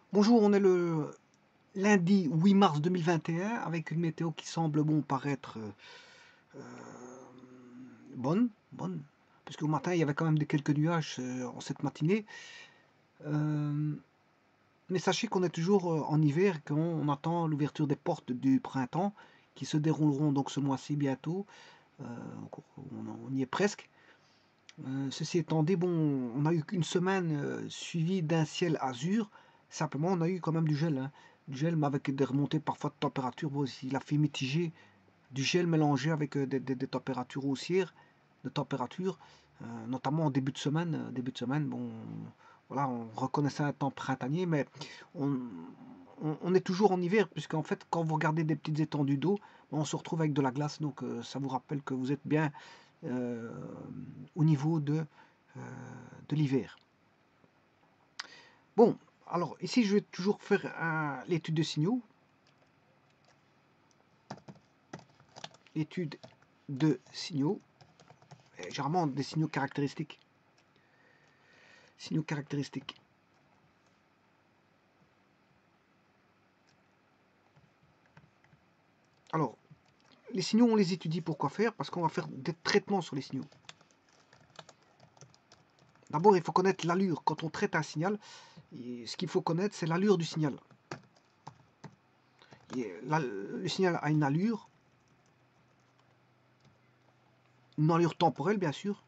Bonjour, on est le lundi 8 mars 2021 avec une météo qui semble paraître euh, bonne, parce qu'au matin il y avait quand même quelques nuages en cette matinée. Euh, mais sachez qu'on est toujours en hiver, qu'on attend l'ouverture des portes du printemps qui se dérouleront donc ce mois-ci bientôt. Euh, on y est presque. Ceci étant dit, on a eu qu'une semaine suivie d'un ciel azur. Simplement, on a eu quand même du gel, hein. Du gel, mais avec des remontées parfois de température. Bon, il a fait mitiger du gel mélangé avec des températures haussières, de température, notamment en début de semaine. Voilà, on reconnaissait un temps printanier, mais on, on est toujours en hiver, puisqu'en fait, quand vous regardez des petites étendues d'eau, on se retrouve avec de la glace. Donc, ça vous rappelle que vous êtes bien euh, au niveau euh, de l'hiver. Bon, alors ici je vais toujours faire l'étude de signaux. L'étude de signaux, généralement des signaux caractéristiques. Signaux caractéristiques. Alors, les signaux, on les étudie pour quoi faire? Parce qu'on va faire des traitements sur les signaux. D'abord, il faut connaître l'allure. Quand on traite un signal, ce qu'il faut connaître, c'est l'allure du signal. Le signal a une allure temporelle, bien sûr.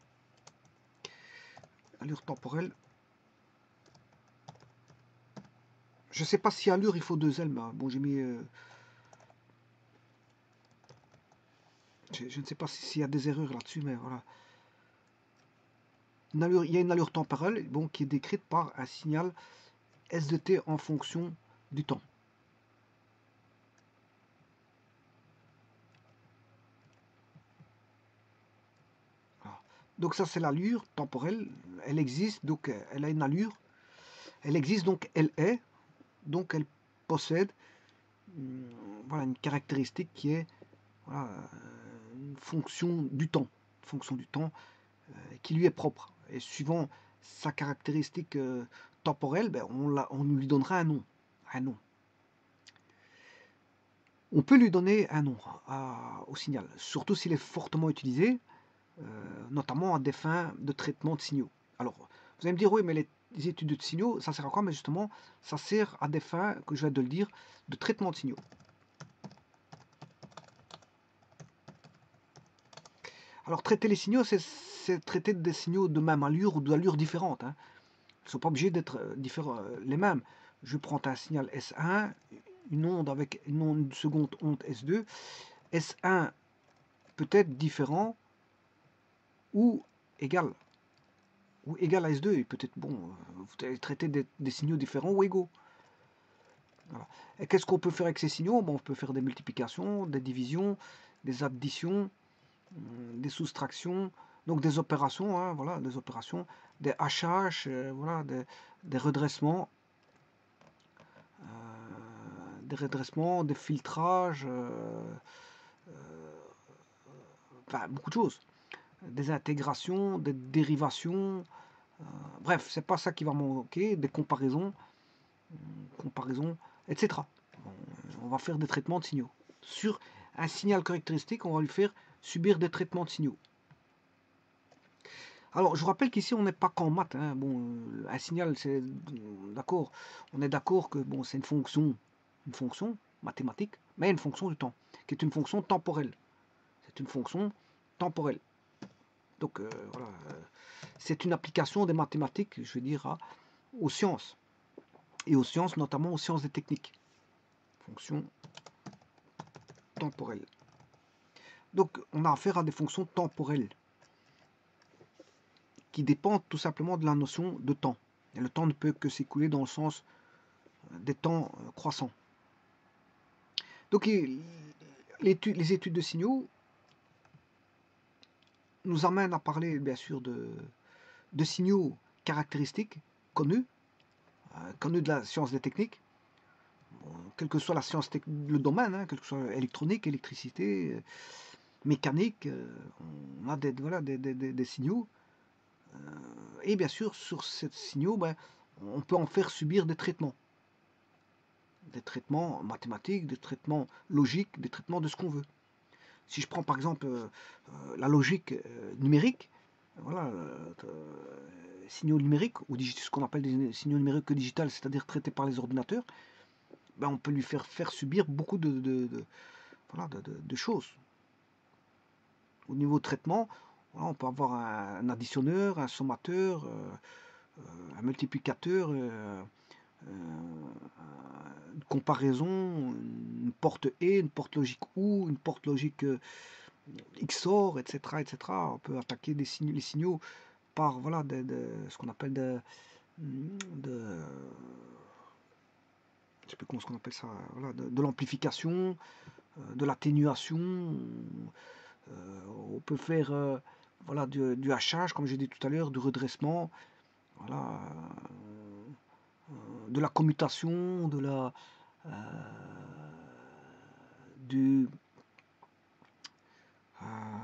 Allure temporelle. Je ne sais pas si allure, il faut deux L, mais bon, j'ai mis... je ne sais pas s'il y a des erreurs là-dessus, mais voilà. Il y a une allure temporelle qui est décrite par un signal S de t en fonction du temps. Voilà. Donc ça c'est l'allure temporelle, elle existe, donc elle a une allure, elle existe, donc elle est, donc elle possède voilà, une caractéristique qui est voilà, une fonction du temps, qui lui est propre. Et suivant sa caractéristique temporelle, on lui donnera un nom. Un nom. On peut lui donner un nom au signal, surtout s'il est fortement utilisé, notamment à des fins de traitement de signaux. Alors, vous allez me dire, oui, mais les études de signaux, ça sert à quoi? Mais justement, ça sert à des fins, que je viens de le dire, de traitement de signaux. Alors, traiter les signaux, c'est traiter des signaux de même allure ou d'allure différente, hein. Ils ne sont pas obligés d'être différents, les mêmes. Je prends un signal S1, une onde avec une seconde onde S2. S1 peut être différent ou égal. Ou égal à S2, et peut-être, vous allez traiter des signaux différents ou égaux. Voilà. Et qu'est-ce qu'on peut faire avec ces signaux? On peut faire des multiplications, des divisions, des additions, des soustractions, donc des opérations, hein, voilà, des opérations, des HH, voilà, des redressements, des filtrages, enfin beaucoup de choses, des intégrations, des dérivations, bref, c'est pas ça qui va manquer, des comparaisons, etc. On va faire des traitements de signaux. Sur un signal caractéristique, on va lui faire subir des traitements de signaux. Alors, je vous rappelle qu'ici, on n'est pas qu'en maths, hein. Un signal, c'est d'accord. On est d'accord que c'est une fonction mathématique, mais une fonction du temps, qui est une fonction temporelle. C'est une fonction temporelle. Donc, voilà, c'est une application des mathématiques, je veux dire, aux sciences. Et aux sciences, notamment aux sciences des techniques. Fonction temporelle. Donc, on a affaire à des fonctions temporelles qui dépendent tout simplement de la notion de temps. Et le temps ne peut que s'écouler dans le sens des temps croissants. Donc, les études de signaux nous amènent à parler, bien sûr, de signaux caractéristiques connus de la science des techniques, quelle que soit la science, le domaine, hein, quel que soit électronique, électricité, mécanique, on a des signaux. Et bien sûr, sur ces signaux, on peut en faire subir des traitements. des traitements mathématiques, des traitements logiques, des traitements de ce qu'on veut. Si je prends par exemple la logique numérique, voilà, signaux numériques, ou ce qu'on appelle des signaux numériques digitales, c'est-à-dire traités par les ordinateurs, ben, on peut lui faire subir beaucoup voilà, de choses. Au niveau de traitement, voilà, on peut avoir un additionneur, un sommateur, un multiplicateur, une comparaison, une porte et, une porte logique ou, une porte logique XOR, etc., etc. On peut attaquer les signaux par voilà, ce qu'on appelle je sais plus comment on appelle ça, voilà, de l'amplification, de l'atténuation. On peut faire voilà, du hachage, comme j'ai dit tout à l'heure, du redressement, voilà, de la commutation, du, euh,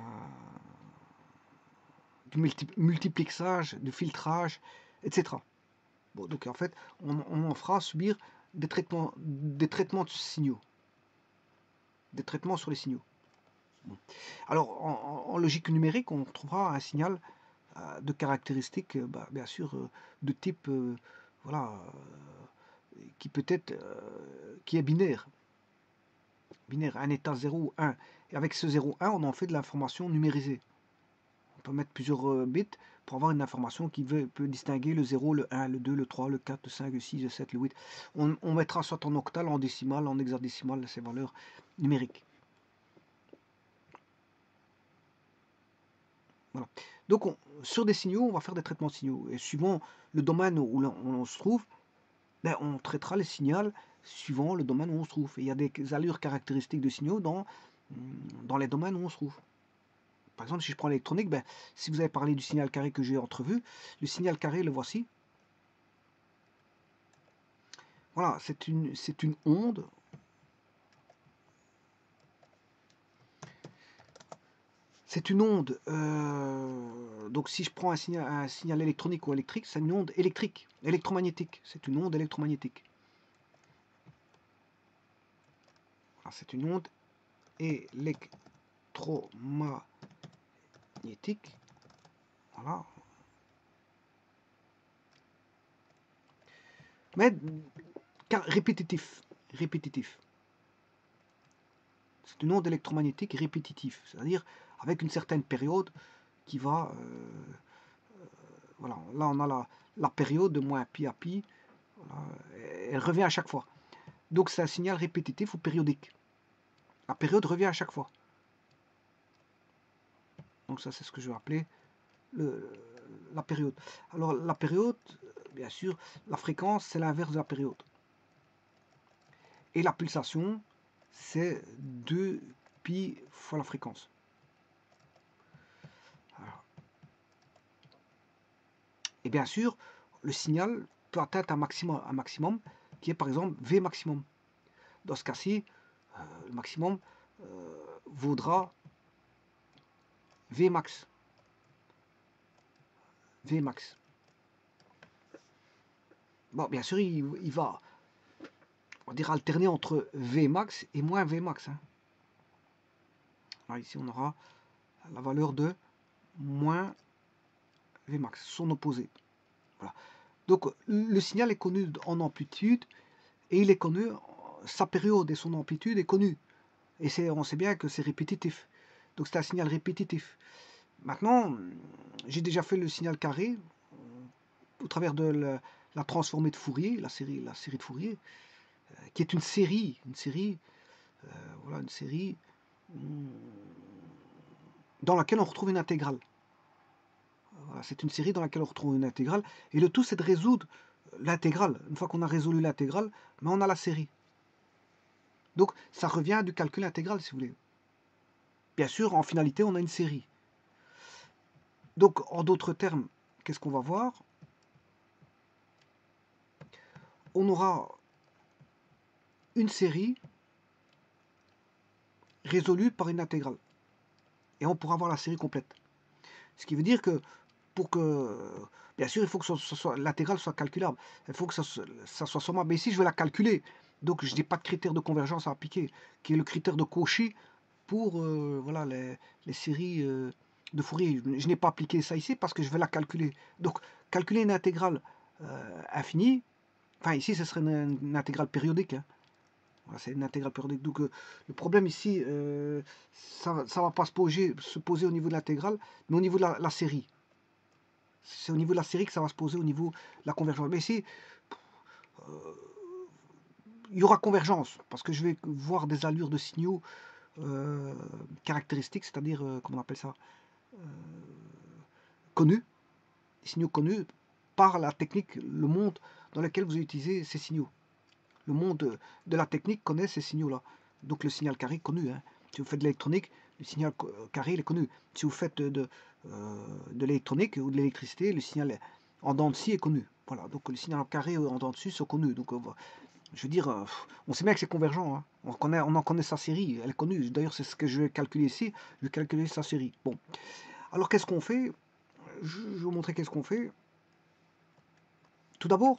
du multiplexage, du filtrage, etc. Bon, donc en fait, on en fera subir des traitements de signaux, des traitements sur les signaux. Bon. Alors, en logique numérique, on trouvera un signal de caractéristiques, bien sûr, de type, voilà, qui peut être, qui est binaire, un état 0 ou 1. Et avec ce 0, 1, on en fait de l'information numérisée. On peut mettre plusieurs bits pour avoir une information qui peut distinguer le 0, le 1, le 2, le 3, le 4, le 5, le 6, le 7, le 8. On mettra soit en octal, en décimal, en hexadécimal ces valeurs numériques. Voilà. Donc, sur des signaux, on va faire des traitements de signaux. Et suivant le domaine où on se trouve, ben, on traitera les signaux suivant le domaine où on se trouve. Et il y a des allures caractéristiques de signaux dans les domaines où on se trouve. Par exemple, si je prends l'électronique, ben, si vous avez parlé du signal carré que j'ai entrevu, le signal carré, le voici. Voilà, c'est une onde. C'est une onde. Donc si je prends un signal électronique ou électrique, c'est une onde électrique, électromagnétique. C'est une onde électromagnétique. C'est une onde électromagnétique. Voilà. Mais répétitif. C'est une onde électromagnétique répétitive, c'est-à-dire avec une certaine période qui va... voilà, là on a la période de moins pi à pi, voilà, elle revient à chaque fois. Donc c'est un signal répétitif ou périodique. La période revient à chaque fois. Donc ça c'est ce que je vais appeler la période. Alors la période, bien sûr, la fréquence c'est l'inverse de la période. Et la pulsation c'est 2 pi fois la fréquence. Alors. Et bien sûr, le signal peut atteindre un maximum qui est par exemple V maximum. Dans ce cas-ci, le maximum vaudra V max. V max. Bon, bien sûr, il va, on va dire, alterner entre V max et moins V max. Hein. Là, ici, on aura la valeur de moins V max, son opposé. Voilà. Donc, le signal est connu en amplitude et il est connu, sa période et son amplitude est connue. Et on sait bien que c'est répétitif. Donc, c'est un signal répétitif. Maintenant, j'ai déjà fait le signal carré au travers de la transformée de Fourier, la série de Fourier, qui est une série, voilà, une série dans laquelle on retrouve une intégrale. Voilà, c'est une série dans laquelle on retrouve une intégrale, et le tout c'est de résoudre l'intégrale. Une fois qu'on a résolu l'intégrale, mais on a la série. Donc ça revient du calcul intégral, si vous voulez. Bien sûr, en finalité, on a une série. Donc, en d'autres termes, qu'est-ce qu'on va voir? On aura une série résolue par une intégrale. Et on pourra avoir la série complète. Ce qui veut dire que, pour que... Bien sûr, il faut que l'intégrale soit calculable. Il faut que ça soit sommable. Mais ici, je vais la calculer. Donc je n'ai pas de critère de convergence à appliquer, qui est le critère de Cauchy pour voilà, les séries de Fourier. Je n'ai pas appliqué ça ici parce que je vais la calculer. Donc calculer une intégrale infinie, enfin ici ce serait une intégrale périodique, hein. Voilà, c'est une intégrale périodique. Donc le problème ici, ça ne va pas se poser au niveau de l'intégrale, mais au niveau de la série. C'est au niveau de la série que ça va se poser au niveau de la convergence. Mais ici, il y aura convergence, parce que je vais voir des allures de signaux caractéristiques, c'est-à-dire, comment on appelle ça, connus, des signaux connus par la technique, le monde dans lequel vous utilisez ces signaux. Le monde de la technique connaît ces signaux-là. Donc le signal carré connu, hein. Si vous faites de l'électronique, le signal carré il est connu. Si vous faites de l'électronique ou de l'électricité, le signal en dents de scie est connu. Voilà, donc le signal carré en dents de scie sont connus. Donc je veux dire, on sait bien que c'est convergent, hein. On en connaît sa série, elle est connue. D'ailleurs, c'est ce que je vais calculer ici. Je vais calculer sa série. Bon, alors qu'est-ce qu'on fait? Je vais vous montrer qu'est-ce qu'on fait. Tout d'abord,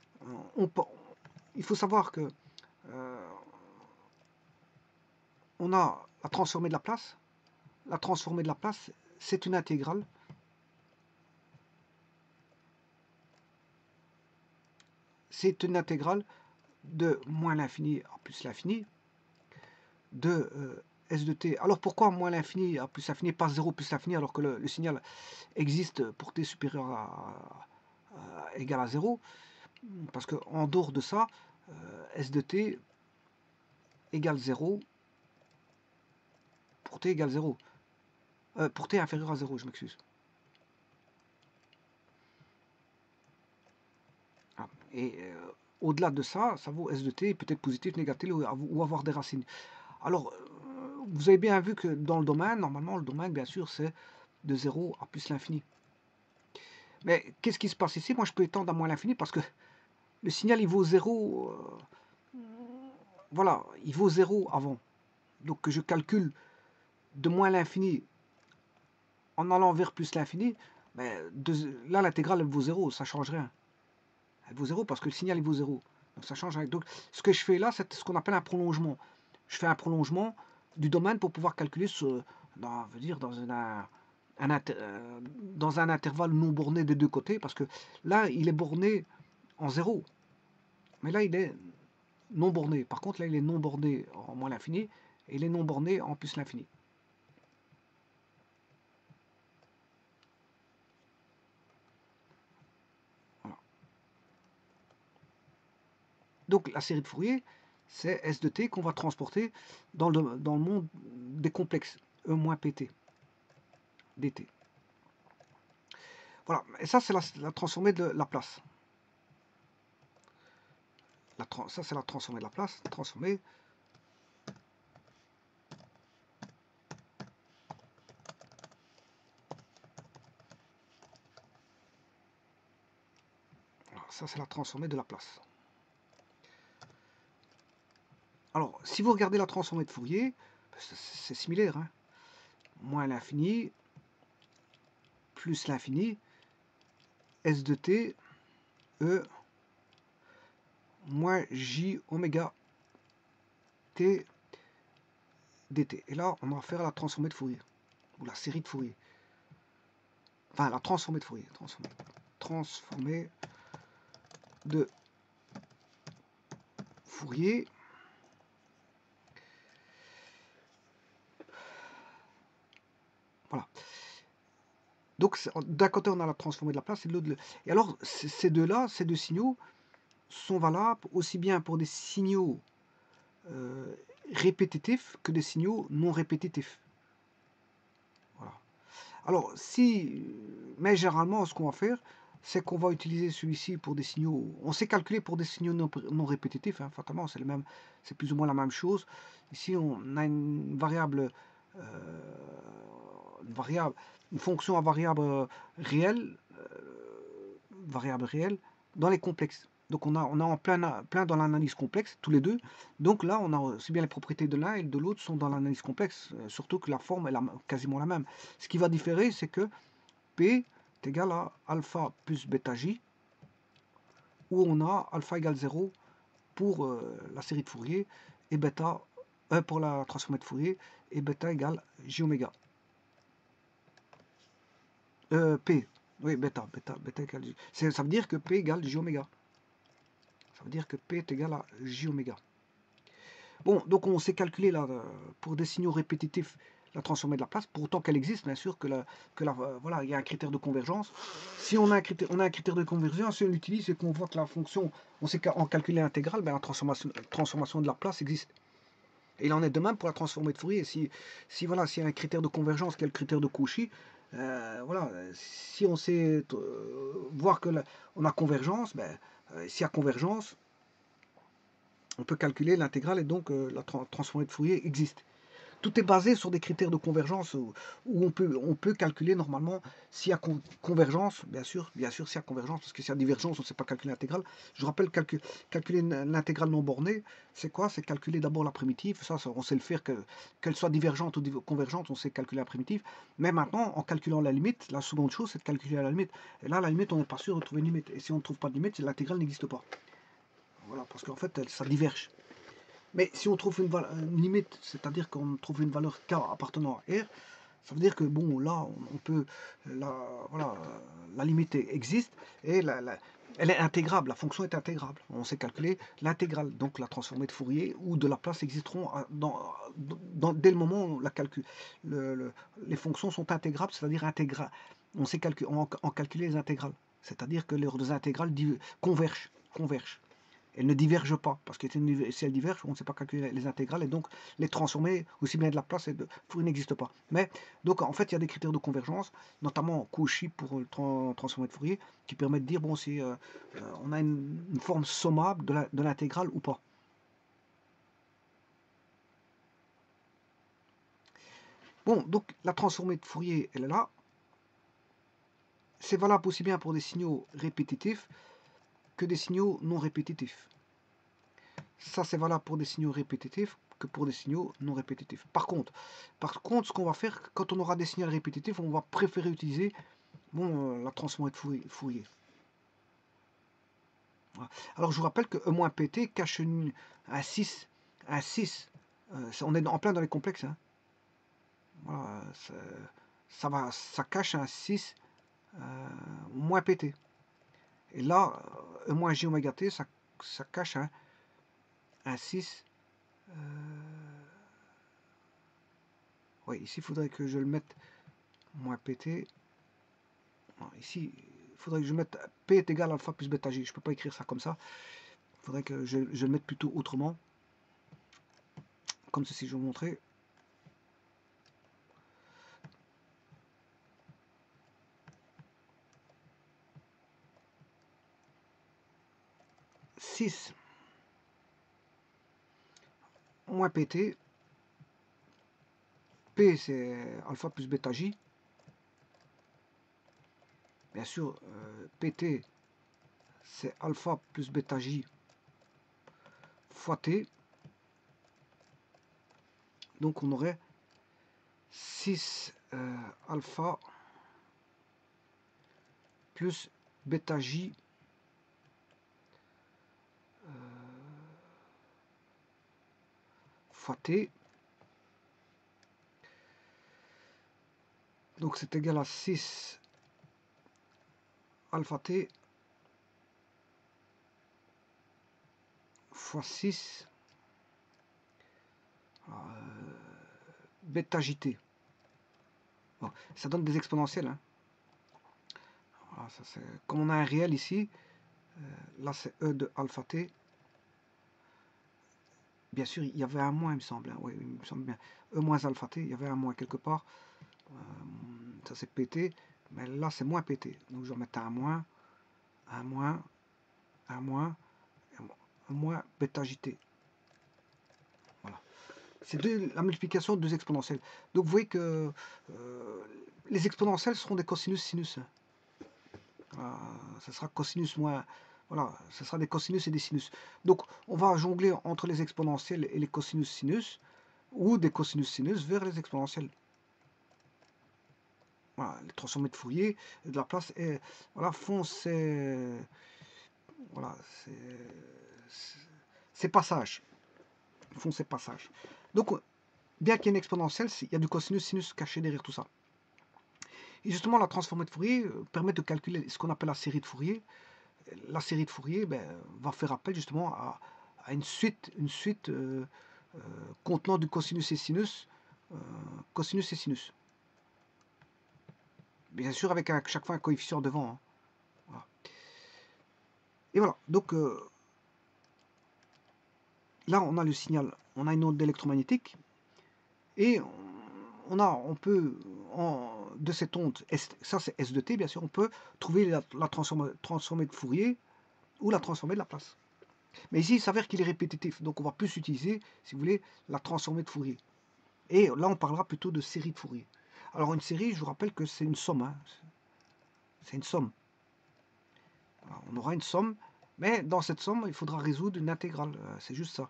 il faut savoir que on a la transformée de la place. La transformée de la place, c'est une intégrale. C'est une intégrale de moins l'infini à plus l'infini de S de t. Alors pourquoi moins l'infini à plus l'infini, pas 0 plus l'infini, alors que le signal existe pour t supérieur égal à 0? Parce qu'en dehors de ça, S de t égale 0 pour t égale 0. Pour t inférieur à 0, je m'excuse. Et au-delà de ça, ça vaut S de t, peut être positif, négatif ou avoir des racines. Alors, vous avez bien vu que dans le domaine, normalement, le domaine, bien sûr, c'est de 0 à plus l'infini. Mais qu'est-ce qui se passe ici? Moi, je peux étendre à moins l'infini parce que le signal, il vaut 0. Voilà, il vaut 0 avant. Donc, que je calcule de moins l'infini en allant vers plus l'infini, mais là, l'intégrale, elle vaut 0, ça ne change rien. Elle vaut 0 parce que le signal, il vaut 0. Donc, ça change rien. Donc, ce que je fais là, c'est ce qu'on appelle un prolongement. Je fais un prolongement du domaine pour pouvoir calculer dans un intervalle non borné des deux côtés, parce que là, il est borné en 0. Mais là, il est non borné. Par contre, là, il est non borné en moins l'infini, et il est non borné en plus l'infini. Voilà. Donc, la série de Fourier, c'est S de t qu'on va transporter dans le monde des complexes, E moins pt, dt. Voilà, et ça, c'est la transformée de la place. Ça, c'est la transformée de la place, transformée. Ça, c'est la transformée de la place. Alors, si vous regardez la transformée de Fourier, c'est similaire, hein. Moins l'infini, plus l'infini, S de t, E, moins J oméga t dt. Et là, on va faire la transformée de Fourier, ou la série de Fourier. Enfin, la transformée de Fourier. Transformée de Fourier. Voilà. Donc, d'un côté, on a la transformée de la place, et de l'autre. Et alors, ces deux-là, ces deux signaux, sont valables aussi bien pour des signaux répétitifs que des signaux non répétitifs. Voilà. Alors, mais généralement, ce qu'on va faire, c'est qu'on va utiliser celui-ci pour des signaux. On sait calculer pour des signaux non répétitifs, hein, fatalement, c'est plus ou moins la même chose. Ici, on a une fonction à variable réelle, dans les complexes. Donc on est en plein dans l'analyse complexe, tous les deux. Donc là, on a aussi bien les propriétés de l'un et de l'autre sont dans l'analyse complexe, surtout que la forme est quasiment la même. Ce qui va différer, c'est que P est égal à alpha plus bêta j, où on a alpha égale 0 pour la série de Fourier, et bêta, pour la transformée de Fourier, et bêta égale j oméga. P, oui, bêta égale j. Ça veut dire que P égale j oméga. Ça veut dire que P est égal à j oméga. Bon, donc on sait calculer là, pour des signaux répétitifs la transformée de la place, pour autant qu'elle existe, bien sûr, voilà, il y a un critère de convergence. Si on a un critère de convergence, si on l'utilise et qu'on voit que la fonction, on sait qu'en calculer l'intégrale, ben, la transformation de la place existe. Et il en est de même pour la transformée de Fourier. Voilà, s'il y a un critère de convergence qui est le critère de Cauchy, voilà, si on sait voir que on a convergence, ben, s'il y a convergence, on peut calculer l'intégrale et donc la transformée de Fourier existe. Tout est basé sur des critères de convergence où on peut calculer normalement s'il y a convergence, bien sûr s'il y a convergence, parce que s'il y a divergence, on ne sait pas calculer l'intégrale. Je rappelle, calculer l'intégrale non bornée, c'est quoi? C'est calculer d'abord la primitive, ça on sait le faire, qu'elle soit divergente ou convergente, on sait calculer la primitive, mais maintenant, en calculant la limite, la seconde chose, c'est de calculer la limite. Et là, la limite, on n'est pas sûr de trouver une limite, et si on ne trouve pas de limite, l'intégrale n'existe pas. Voilà, parce qu'en fait, ça diverge. Mais si on trouve une limite, c'est-à-dire qu'on trouve une valeur K appartenant à R, ça veut dire que bon, là, on peut, voilà, la limite existe et elle est intégrable, la fonction est intégrable. On sait calculer l'intégrale, donc la transformée de Fourier ou de Laplace existeront dès le moment où les fonctions sont intégrables, c'est-à-dire intégrales. On sait en calculer les intégrales, c'est-à-dire que leurs deux intégrales convergent. Elles ne divergent pas, parce que si elles divergent, on ne sait pas calculer les intégrales, et donc les transformer, aussi bien de Laplace et de Fourier n'existe pas. Mais, donc en fait, il y a des critères de convergence, notamment Cauchy pour le transformé de Fourier, qui permet de dire, bon, si on a une forme sommable de l'intégrale ou pas. Bon, donc la transformée de Fourier, elle est là. C'est valable aussi bien pour des signaux répétitifs que des signaux non répétitifs. Ça, c'est valable pour des signaux répétitifs que pour des signaux non répétitifs. Par contre, ce qu'on va faire, quand on aura des signaux répétitifs, on va préférer utiliser la transformée de Fourier. Voilà. Alors, je vous rappelle que E-PT cache un 6. On est en plein dans les complexes. Hein. Voilà, ça cache un 6 moins PT. Et là, E-J oméga T, ça cache un 6. Oui, ici, il faudrait que je le mette moins PT. Non, ici, il faudrait que je mette P est égal à alpha plus bêta J. Je ne peux pas écrire ça comme ça. Il faudrait que je le mette plutôt autrement. Comme ceci, je vais vous montrer. « 6 moins PT. P, c'est alpha plus bêta J. Bien sûr, PT, c'est alpha plus bêta J fois T. Donc, on aurait 6 alpha plus bêta J fois T. Donc, c'est égal à 6 alpha T fois 6 bêta JT. Bon, ça donne des exponentielles. Hein. Voilà, comme on a un réel ici, là c'est E de alpha T. Bien sûr, il y avait un moins, il me semble. Hein. Oui, il me semble bien. E moins alpha T, il y avait un moins quelque part. Ça c'est PT. Mais là c'est moins PT. Donc je vais mettre un moins, bêta JT. Voilà. C'est la multiplication de deux exponentielles. Donc vous voyez que les exponentielles seront des cosinus sinus. Ça sera cosinus moins. Voilà, ce sera des cosinus et des sinus. Donc on va jongler entre les exponentielles et les cosinus sinus, ou des cosinus sinus vers les exponentielles. Voilà, les transformés de Fourier de Laplace et voilà, font ces. Voilà, ces passages. Ils font ces passages. Donc, bien qu'il y ait une exponentielle, il y a du cosinus, sinus caché derrière tout ça. Et justement, la transformée de Fourier permet de calculer ce qu'on appelle la série de Fourier. La série de Fourier va faire appel justement à une suite contenant du cosinus et sinus, cosinus et sinus. Bien sûr, avec chaque fois un coefficient devant. Hein. Voilà. Et voilà, donc là on a le signal, on a une onde électromagnétique, et on peut, de cette onde, ça c'est S de t, bien sûr, on peut trouver la transformée de Fourier ou la transformée de Laplace. Mais ici, il s'avère qu'il est répétitif, donc on va plus utiliser, si vous voulez, la transformée de Fourier. Et là, on parlera plutôt de série de Fourier. Alors une série, je vous rappelle que c'est une somme. Hein. C'est une somme. Alors, on aura une somme, mais dans cette somme, il faudra résoudre une intégrale. C'est juste ça.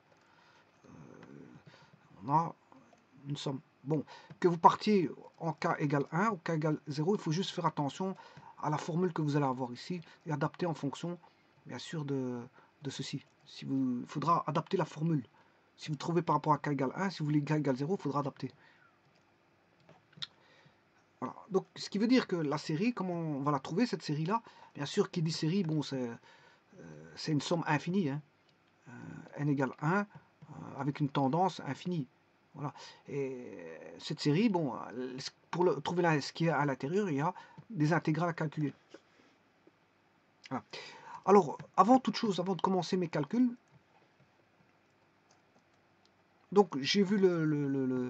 On a une somme. Bon, que vous partiez en k égale 1 ou k égale 0, il faut juste faire attention à la formule que vous allez avoir ici et adapter en fonction, bien sûr, de ceci. Il faudra adapter la formule. Si vous trouvez par rapport à k égale 1, si vous voulez k égale 0, il faudra adapter. Voilà. Donc, ce qui veut dire que la série, comment on va la trouver, cette série-là? Bien sûr, qui dit série, bon, c'est une somme infinie. Hein. N égale 1, avec une tendance infinie. Voilà. Et cette série, bon, pour trouver ce qui est à l'intérieur, il y a des intégrales à calculer. Voilà. Alors, avant toute chose, avant de commencer mes calculs, donc j'ai vu le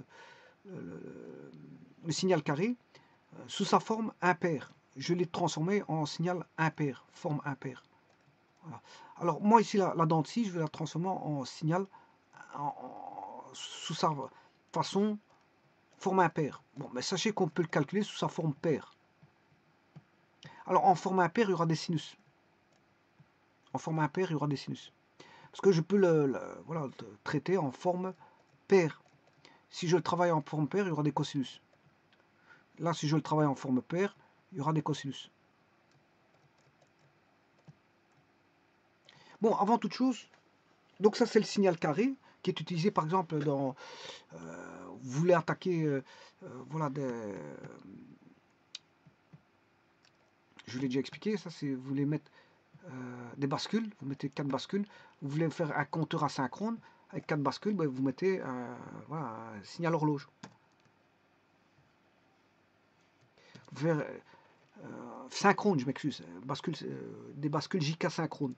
signal carré sous sa forme impaire. Je l'ai transformé en signal impair, forme impaire. Voilà. Alors, moi ici, la dent de scie, je vais la transformer en signal sous sa façon forme impaire. Bon, mais sachez qu'on peut le calculer sous sa forme paire. Alors, en forme impaire, il y aura des sinus. En forme impaire, il y aura des sinus. Parce que je peux voilà, le traiter en forme paire. Si je le travaille en forme paire, il y aura des cosinus. Là, si je le travaille en forme paire, il y aura des cosinus. Bon, avant toute chose, donc ça c'est le signal carré qui est utilisé par exemple dans... vous voulez attaquer, voilà, je l'ai déjà expliqué, ça c'est, vous voulez mettre des bascules, vous mettez 4 bascules, vous voulez faire un compteur asynchrone, avec 4 bascules, ben, vous mettez voilà, un signal horloge. Vous faire synchrone, je m'excuse, des bascules JK synchrone.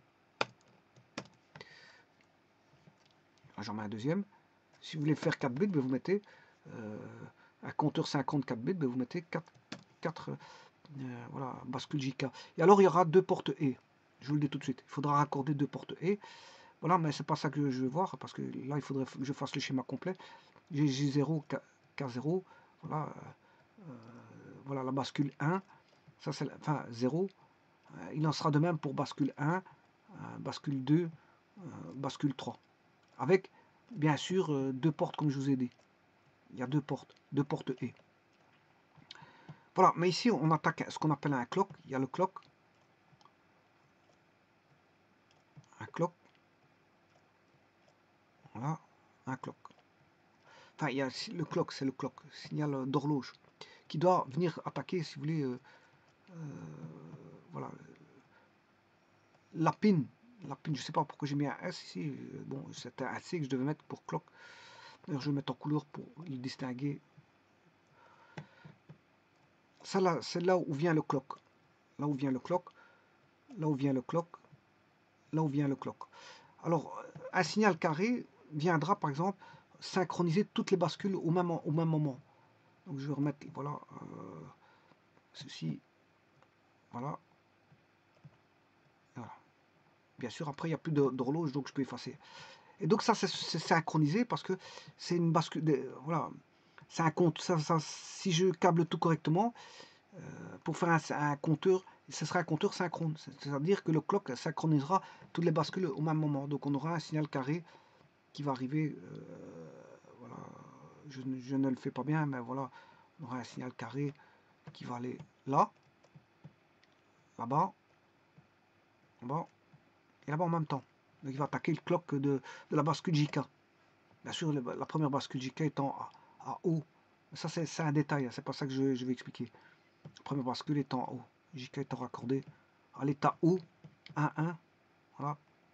J'en mets un deuxième. Si vous voulez faire 4 bits, ben vous mettez un compteur synchrone 4 bits, ben vous mettez 4 voilà, bascules JK. Et alors il y aura 2 portes E. Je vous le dis tout de suite. Il faudra raccorder 2 portes E. Voilà, mais c'est pas ça que je veux voir, parce que là il faudrait que je fasse le schéma complet. J'ai J0, K0, voilà, voilà la bascule 1, ça c'est enfin 0. Il en sera de même pour bascule 1, bascule 2, bascule 3. Avec, bien sûr, 2 portes comme je vous ai dit. Il y a 2 portes E. Voilà, mais ici on attaque ce qu'on appelle un clock. Il y a le clock. Un clock. Voilà, un clock. Enfin, il y a le clock, c'est le clock, signal d'horloge, qui doit venir attaquer, si vous voulez, voilà, la pin. La pin, je ne sais pas pourquoi j'ai mis un S ici. Bon, c'était un C que je devais mettre pour clock. D'ailleurs, je vais le mettre en couleur pour le distinguer. Ça là, c'est là où vient le clock. Là où vient le clock. Là où vient le clock. Là où vient le clock. Alors, un signal carré viendra, par exemple, synchroniser toutes les bascules au même moment. Donc, je vais remettre, voilà, ceci. Voilà. Voilà. Bien sûr, après, il n'y a plus d'horloge, donc je peux effacer. Et donc, ça, c'est synchronisé parce que c'est une bascule. Voilà. C'est un compte. Si je câble tout correctement, pour faire un compteur, ce sera un compteur synchrone. C'est-à-dire que le clock synchronisera toutes les bascules au même moment. Donc, on aura un signal carré qui va arriver. Voilà. Je ne le fais pas bien, mais voilà. On aura un signal carré qui va aller là, là-bas, là-bas, et là-bas en même temps. Donc il va attaquer le clock de la bascule JK. Bien sûr, la première bascule JK étant à haut. Ça, c'est un détail, hein, c'est pas ça que je vais expliquer. La première bascule est en haut. JK étant raccordé à l'état haut, 1-1. Voilà.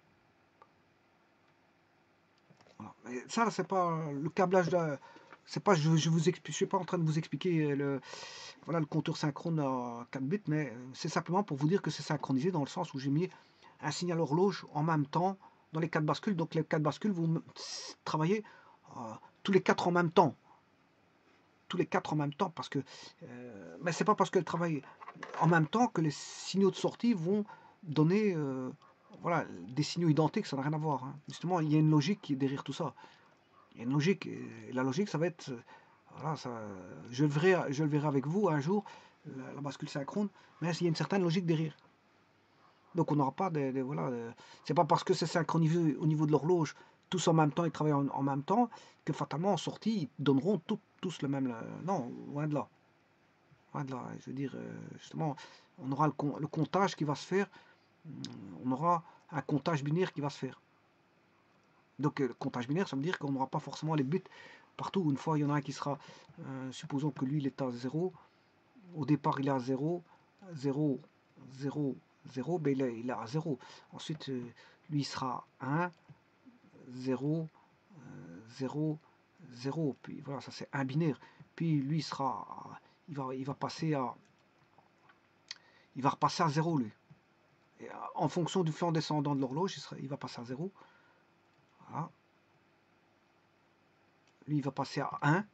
Voilà. Mais ça, c'est pas le câblage là. C'est pas, je suis pas en train de vous expliquer voilà, le compteur synchrone à 4 bits, mais c'est simplement pour vous dire que c'est synchronisé dans le sens où j'ai mis un signal horloge en même temps dans les 4 bascules. Donc les 4 bascules, vous travaillez tous les 4 en même temps. Tous les 4 en même temps, parce que mais c'est pas parce qu'elles travaillent en même temps que les signaux de sortie vont donner voilà, des signaux identiques, ça n'a rien à voir. Hein. Justement, il y a une logique qui est derrière tout ça. Il y a une logique, et la logique, ça va être, voilà, ça, je le verrai avec vous un jour, la bascule synchrone, mais il y a une certaine logique derrière. Donc on n'aura pas voilà, c'est pas parce que c'est synchronisé au niveau de l'horloge, tous en même temps, ils travaillent en même temps, que fatalement en sortie, ils donneront tous le même. Non, loin de là. Loin de là. Je veux dire, justement, on aura le comptage qui va se faire, on aura un comptage binaire qui va se faire. Donc le comptage binaire, ça veut dire qu'on n'aura pas forcément les bits partout. Une fois, il y en a un qui sera, supposons que lui, il est à 0. Au départ, il est à 0, 0, 0, 0, ben il est à 0. Ensuite, lui, il sera 1, 0, 0, 0. Puis voilà, ça c'est un binaire. Puis lui, il va passer à, il va repasser à 0, lui. Et, en fonction du flanc descendant de l'horloge, il va passer à 0. Voilà. Lui, il va passer à 1.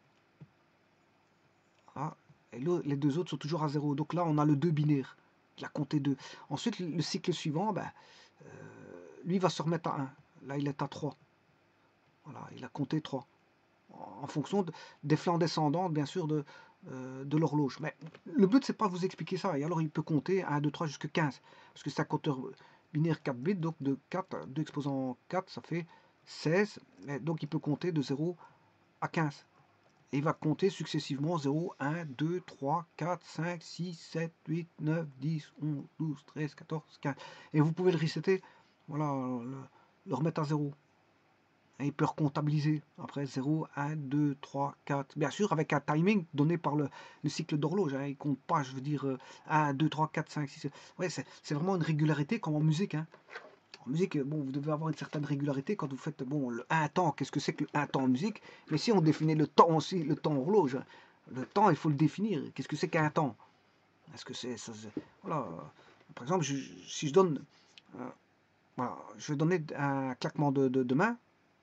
Voilà. Et les deux autres sont toujours à 0. Donc là, on a le 2 binaire. Il a compté 2. Ensuite, le cycle suivant, ben, lui, il va se remettre à 1. Là, il est à 3. Voilà, il a compté 3. En fonction des flancs descendants, bien sûr, de l'horloge. Mais le but, c'est pas de vous expliquer ça. Et alors, il peut compter 1, 2, 3 jusqu'à 15. Parce que c'est un compteur binaire 4 bits. Donc, de 4, 2 exposants 4, ça fait 16. Et donc, il peut compter de 0 à 15. Et il va compter successivement 0, 1, 2, 3, 4, 5, 6, 7, 8, 9, 10, 11, 12, 13, 14, 15. Et vous pouvez le resetter, voilà, le remettre à 0. Et il peut recomptabiliser après 0, 1, 2, 3, 4. Bien sûr, avec un timing donné par le cycle d'horloge. Hein. Il ne compte pas, je veux dire, 1, 2, 3, 4, 5, 6. Ouais, c'est vraiment une régularité comme en musique. Hein. En musique, bon, vous devez avoir une certaine régularité quand vous faites bon, le 1 temps. Qu'est-ce que c'est que le 1 temps en musique? Mais si on définit le temps aussi, le temps horloge, le temps, il faut le définir. Qu'est-ce que c'est qu'un temps? Est-ce que c'est. Voilà. Par exemple, si je donne. Voilà, je vais donner un claquement de main.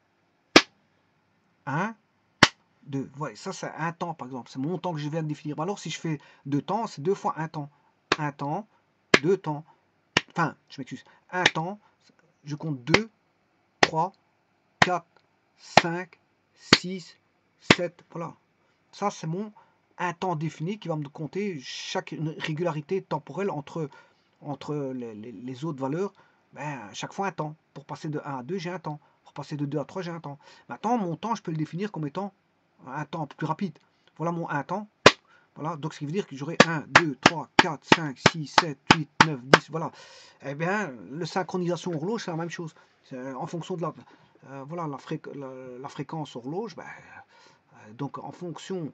1, 2. Ouais, ça, c'est un temps, par exemple. C'est mon temps que je viens de définir. Alors, si je fais 2 temps, c'est 2 fois un temps. Un temps, 2 temps. Enfin, je m'excuse. Un temps, je compte 2, 3, 4, 5, 6, 7, voilà. Ça, c'est mon un temps défini qui va me compter chaque régularité temporelle entre les autres valeurs. Ben, chaque fois un temps. Pour passer de 1 à 2, j'ai un temps. Pour passer de 2 à 3, j'ai un temps. Maintenant, mon temps, je peux le définir comme étant un temps plus rapide. Voilà mon un temps. Voilà, donc ce qui veut dire que j'aurai 1, 2, 3, 4, 5, 6, 7, 8, 9, 10, voilà. Eh bien, la synchronisation horloge, c'est la même chose. En fonction de voilà, la fréquence horloge, ben, donc en fonction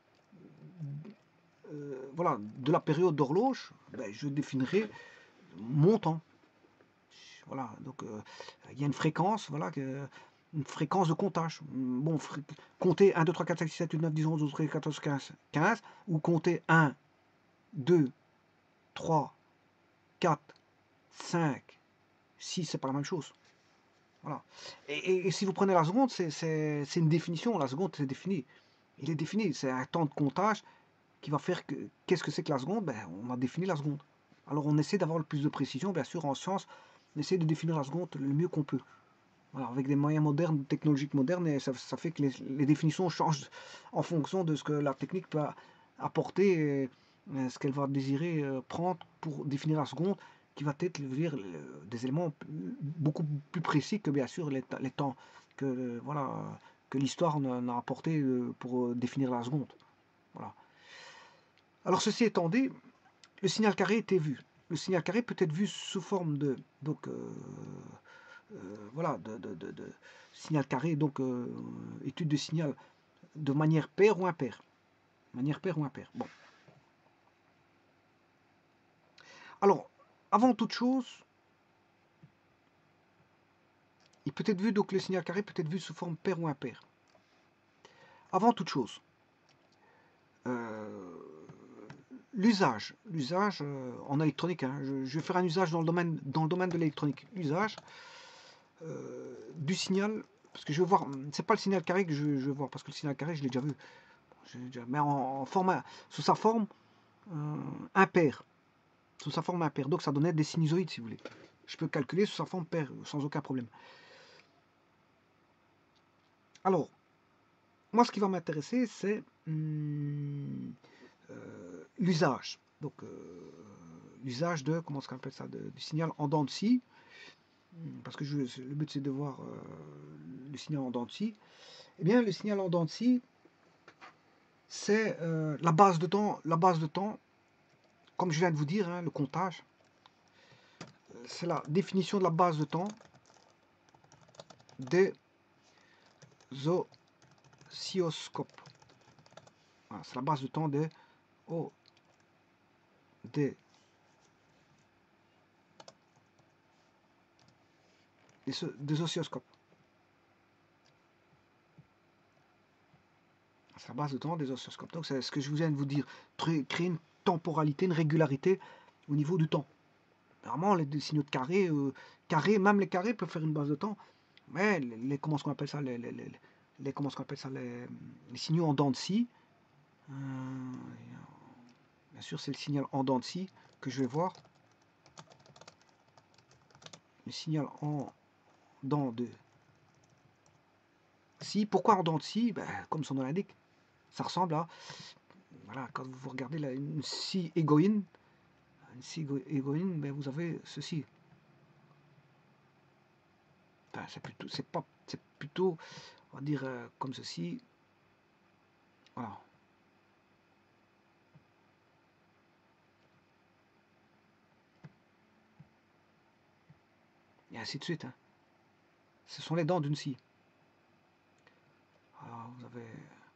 voilà, de la période d'horloge, ben, je définirai mon temps. Voilà, donc il y a une fréquence, voilà, une fréquence de comptage. Bon, compter 1, 2, 3, 4, 5, 6, 7, 8, 9, 10, 11, 12, 13, 14, 15, 15, ou compter 1, 2, 3, 4, 5, 6, c'est pas la même chose. Voilà. Et si vous prenez la seconde, c'est une définition. La seconde, c'est défini. Il est défini. C'est un temps de comptage qui va faire que. Qu'est-ce que c'est que la seconde? Ben, on a défini la seconde. Alors on essaie d'avoir le plus de précision, bien sûr, en science, on essaie de définir la seconde le mieux qu'on peut. Voilà, avec des moyens modernes, technologiques modernes, et ça fait que les définitions changent en fonction de ce que la technique peut apporter, et ce qu'elle va désirer prendre pour définir la seconde, qui va être dire, des éléments beaucoup plus précis que bien sûr les temps que, voilà, que l'histoire n'a apporté pour définir la seconde. Voilà. Alors ceci étant dit, le signal carré était vu. Le signal carré peut être vu sous forme de donc voilà, de signal carré, donc étude de signal de manière paire ou impaire. Manière paire ou impaire. Bon. Alors, avant toute chose, il peut être vu, donc le signal carré peut être vu sous forme paire ou impaire. Avant toute chose, l'usage en électronique, hein, je vais faire un usage dans le domaine de l'électronique, l'usage du signal, parce que je veux voir, c'est pas le signal carré que je veux voir, parce que le signal carré je l'ai déjà vu, mais en format, sous sa forme impaire, sous sa forme impaire, donc ça donnait des sinusoïdes si vous voulez. Je peux calculer sous sa forme paire sans aucun problème. Alors, moi ce qui va m'intéresser c'est l'usage. Donc l'usage de, comment est-ce qu'on appelle ça, du signal en dents de scie, parce que le but c'est de voir le signal en dents de scie. Eh bien le signal en dents de scie, c'est la base de temps, comme je viens de vous dire, hein, le comptage, c'est la définition de la base de temps des oscilloscopes. Voilà, c'est la base de temps des oscilloscopes. C'est la base de temps des oscilloscopes. Donc c'est ce que je viens de vous dire, créer une temporalité, une régularité au niveau du temps. Normalement, les signaux de carré, même les carrés peuvent faire une base de temps, mais comment est-ce qu'on appelle ça, comment est-ce qu'on appelle ça, les signaux en dents de scie, bien sûr c'est le signal en dents de scie que je vais voir. Le signal en dents de scie. Pourquoi en dents de scie? Ben, comme son nom l'indique, ça ressemble à, voilà, quand vous regardez là, une scie égoïne, ben, vous avez ceci. Enfin, c'est plutôt, on va dire comme ceci. Voilà. Et ainsi de suite. Hein. Ce sont les dents d'une scie. Alors, vous avez...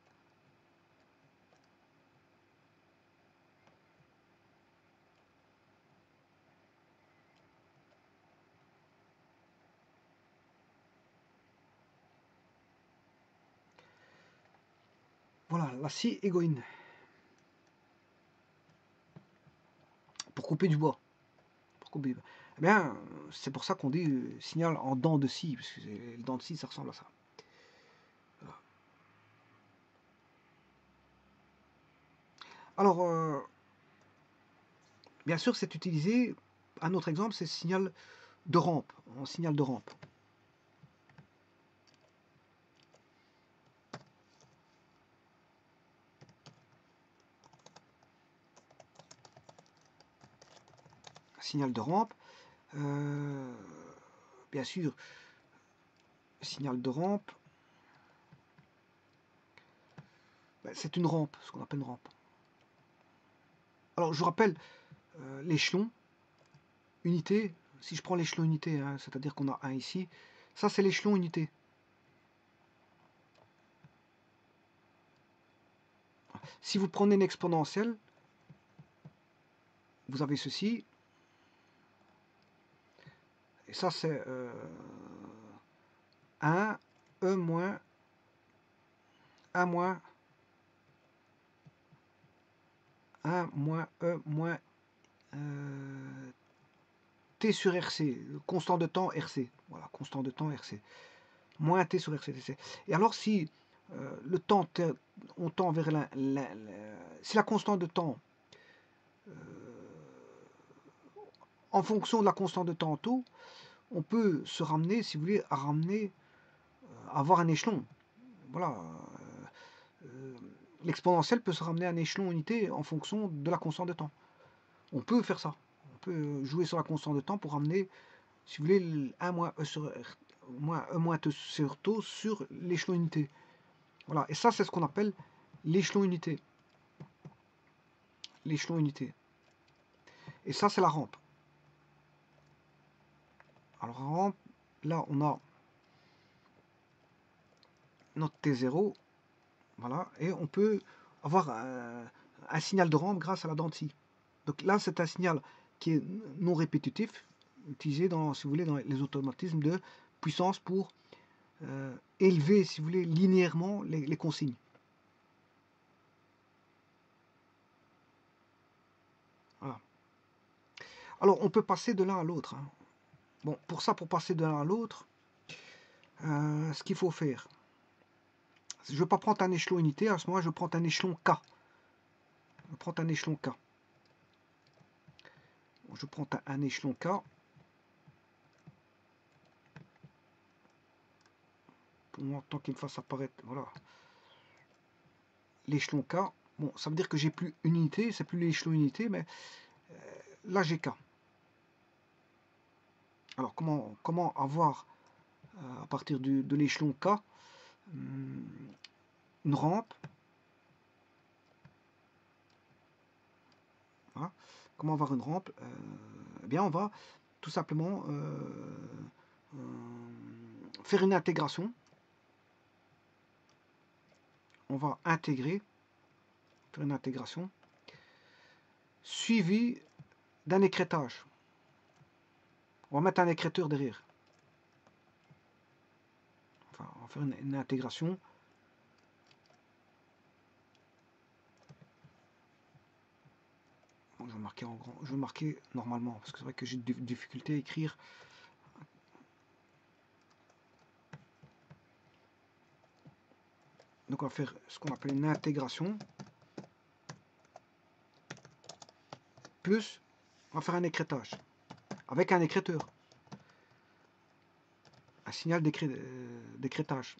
Voilà, la scie égoïne. Pour couper du bois. Eh bien, c'est pour ça qu'on dit signal en dents de scie, parce que les dents de scie, ça ressemble à ça. Voilà. Alors, bien sûr, c'est utilisé, un autre exemple, c'est signal de rampe, en signal de rampe. Signal de rampe, bien sûr, signal de rampe, ben, c'est une rampe, ce qu'on appelle une rampe. Alors, je vous rappelle, l'échelon, unité, si je prends l'échelon unité, hein, c'est-à-dire qu'on a un ici, ça c'est l'échelon unité. Si vous prenez une exponentielle, vous avez ceci, et ça c'est 1, E moins, 1 moins, 1 moins, E moins T sur RC, constant de temps RC, voilà, constant de temps RC, moins T sur RC. Et alors si le temps, on tend vers si la constante de temps, en fonction de la constante de temps taux, on peut se ramener, si vous voulez, à avoir un échelon. Voilà. L'exponentielle peut se ramener à un échelon unité en fonction de la constante de temps. On peut faire ça. On peut jouer sur la constante de temps pour ramener, si vous voulez, 1 moins E sur moins T sur taux sur l'échelon unité. Voilà. Et ça, c'est ce qu'on appelle l'échelon unité. L'échelon unité. Et ça, c'est la rampe. Alors, rampe, là on a notre T0, voilà, et on peut avoir un signal de rampe grâce à la dentille. Donc là, c'est un signal qui est non répétitif, utilisé dans, si vous voulez, dans les automatismes de puissance pour élever, si vous voulez, linéairement les consignes. Voilà. Alors, on peut passer de l'un à l'autre. Hein. Bon, pour ça, pour passer de l'un à l'autre, ce qu'il faut faire, je ne vais pas prendre un échelon unité, à ce moment-là, je prends un échelon K. Je prends un échelon K. Je prends un échelon K. Pour moi, tant qu'il me fasse apparaître, voilà, l'échelon K. Bon, ça veut dire que j'ai plus une unité, c'est plus l'échelon unité, mais là j'ai K. Alors comment avoir à partir de l'échelon K une rampe? Voilà. Comment avoir une rampe? Eh bien, on va tout simplement faire une intégration. On va intégrer, faire une intégration, suivie d'un écrêtage. On va mettre un écrêteur derrière. Enfin, on va faire une intégration. Bon, je vais marquer en grand. Je vais marquer normalement, parce que c'est vrai que j'ai des difficultés à écrire. Donc on va faire ce qu'on appelle une intégration. Plus, on va faire un écrêtage. Avec un écrêteur. Un signal d'écrêtage.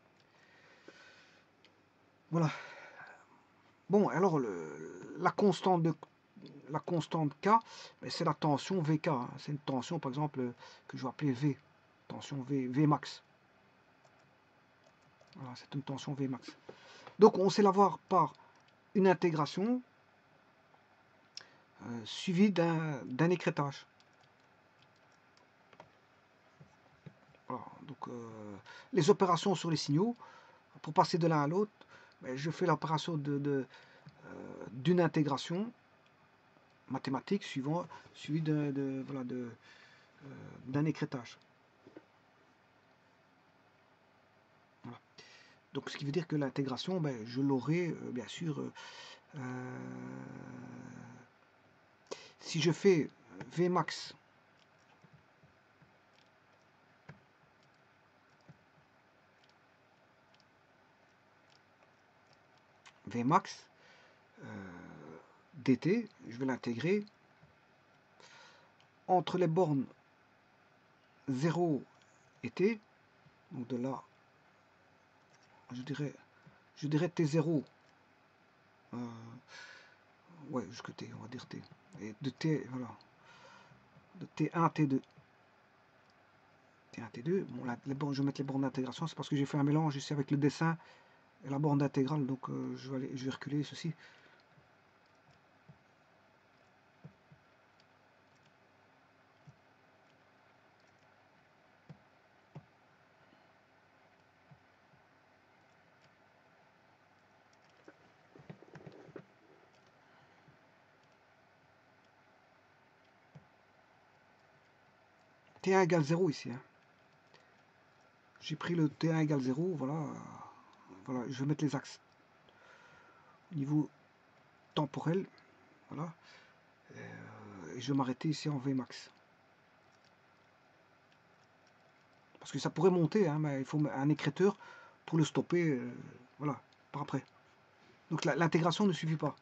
Voilà. Bon, alors la constante K, c'est la tension VK. Hein. C'est une tension, par exemple, que je vais appeler V. Tension V max. Voilà, c'est une tension V max. Donc on sait l'avoir par une intégration suivie d'un écrêtage. Voilà, donc les opérations sur les signaux, pour passer de l'un à l'autre, je fais l'opération d'une intégration mathématique suivie d'un écrêtage. Voilà. Donc ce qui veut dire que l'intégration, je l'aurai bien sûr si je fais Vmax dt, je vais l'intégrer entre les bornes 0 et t, donc de là, je dirais t0, ouais, jusque t, on va dire t, et de t, voilà, de t1 à t2. T1, T2, bon, les bornes, je vais mettre les bornes d'intégration, c'est parce que j'ai fait un mélange ici avec le dessin et la borne intégrale, donc je vais reculer ceci. T1 égale 0 ici. Hein. J'ai pris le T1 égale 0, voilà. Voilà, je vais mettre les axes. Au niveau temporel, voilà. Et je vais m'arrêter ici en Vmax. Parce que ça pourrait monter, hein, mais il faut un écrêteur pour le stopper, voilà, par après. Donc l'intégration ne suffit pas.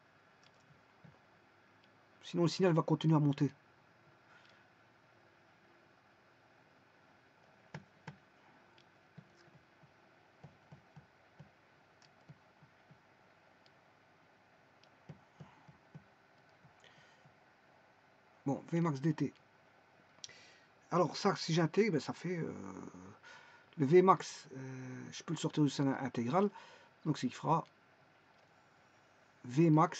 Sinon le signal va continuer à monter. Bon, Vmax dt. Alors ça, si j'intègre, ça fait le Vmax, je peux le sortir du sein intégral, donc c'est qu'il fera Vmax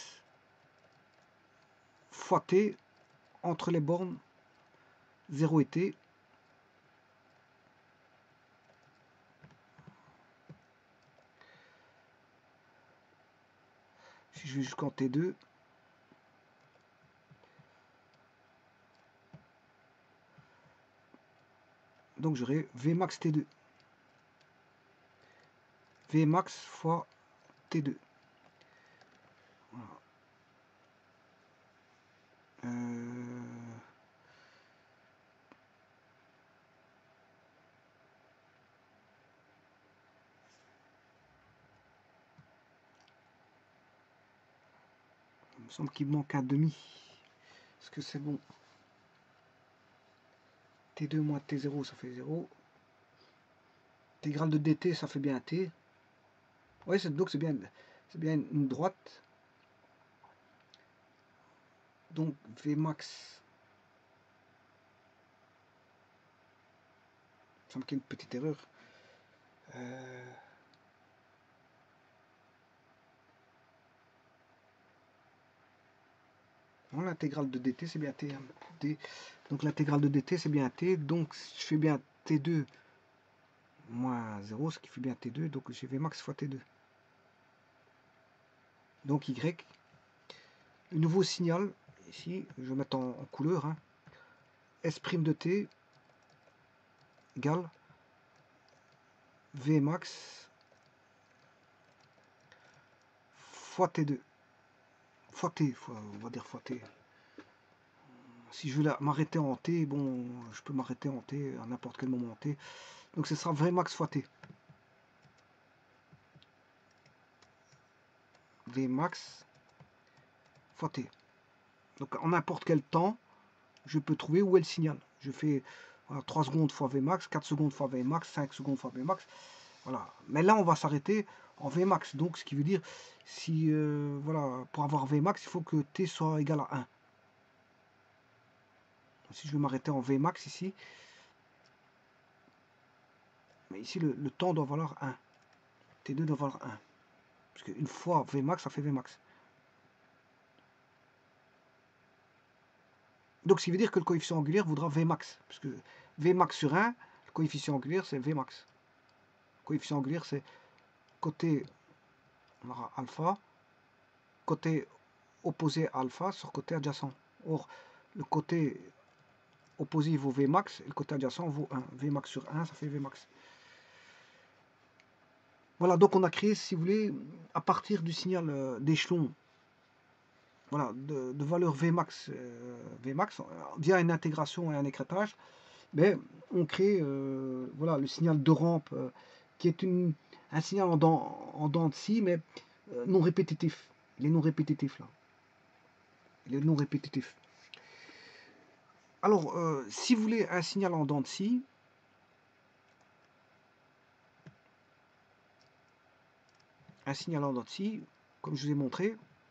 fois t entre les bornes 0 et t, Si je vais jusqu'en T2, donc j'aurai Vmax T2. Vmax fois T2. Voilà. Il me semble qu'il manque un demi. Est-ce que c'est bon? T2 moins T0, ça fait 0. Intégrale de dt, ça fait bien t. Oui, donc c'est bien une droite. Donc Vmax. Il me semble qu'il y a une petite erreur. Non, l'intégrale de dt, c'est bien t. Hein. Donc l'intégrale de dt, c'est bien t. Donc je fais bien t2 moins 0, ce qui fait bien t2. Donc j'ai Vmax fois t2. Donc y. Le nouveau signal, ici, je vais mettre en couleur. Hein. S' de t égale Vmax fois t2. Fois t, on va dire fois t. Si je veux m'arrêter en t, bon, je peux m'arrêter en t à n'importe quel moment en t. Donc ce sera Vmax fois t. Vmax fois t. Donc en n'importe quel temps, je peux trouver où est le signal. Je fais voilà, 3 secondes fois Vmax, 4 secondes fois Vmax, 5 secondes fois Vmax. Voilà. Mais là, on va s'arrêter en Vmax. Donc ce qui veut dire, si voilà, pour avoir Vmax, il faut que t soit égal à 1. Si je veux m'arrêter en Vmax ici, mais ici le temps doit valoir 1. T2 doit valoir 1. Parce qu'une fois Vmax, ça fait Vmax. Donc, ce qui veut dire que le coefficient angulaire voudra Vmax. Parce que Vmax sur 1, le coefficient angulaire, c'est Vmax. Le coefficient angulaire, c'est côté, on aura alpha, côté opposé à alpha sur côté adjacent. Or, le côté opposé vaut Vmax, et le côté adjacent vaut 1. Vmax sur 1, ça fait Vmax. Voilà, donc on a créé, si vous voulez, à partir du signal d'échelon, voilà, de valeur Vmax, via une intégration et un écrêtage, mais on crée voilà, le signal de rampe qui est un signal en dents de scie, mais non répétitif. Il est non répétitif là. Il est non répétitif. Alors, si vous voulez un signal en dents de scie, comme je vous ai montré,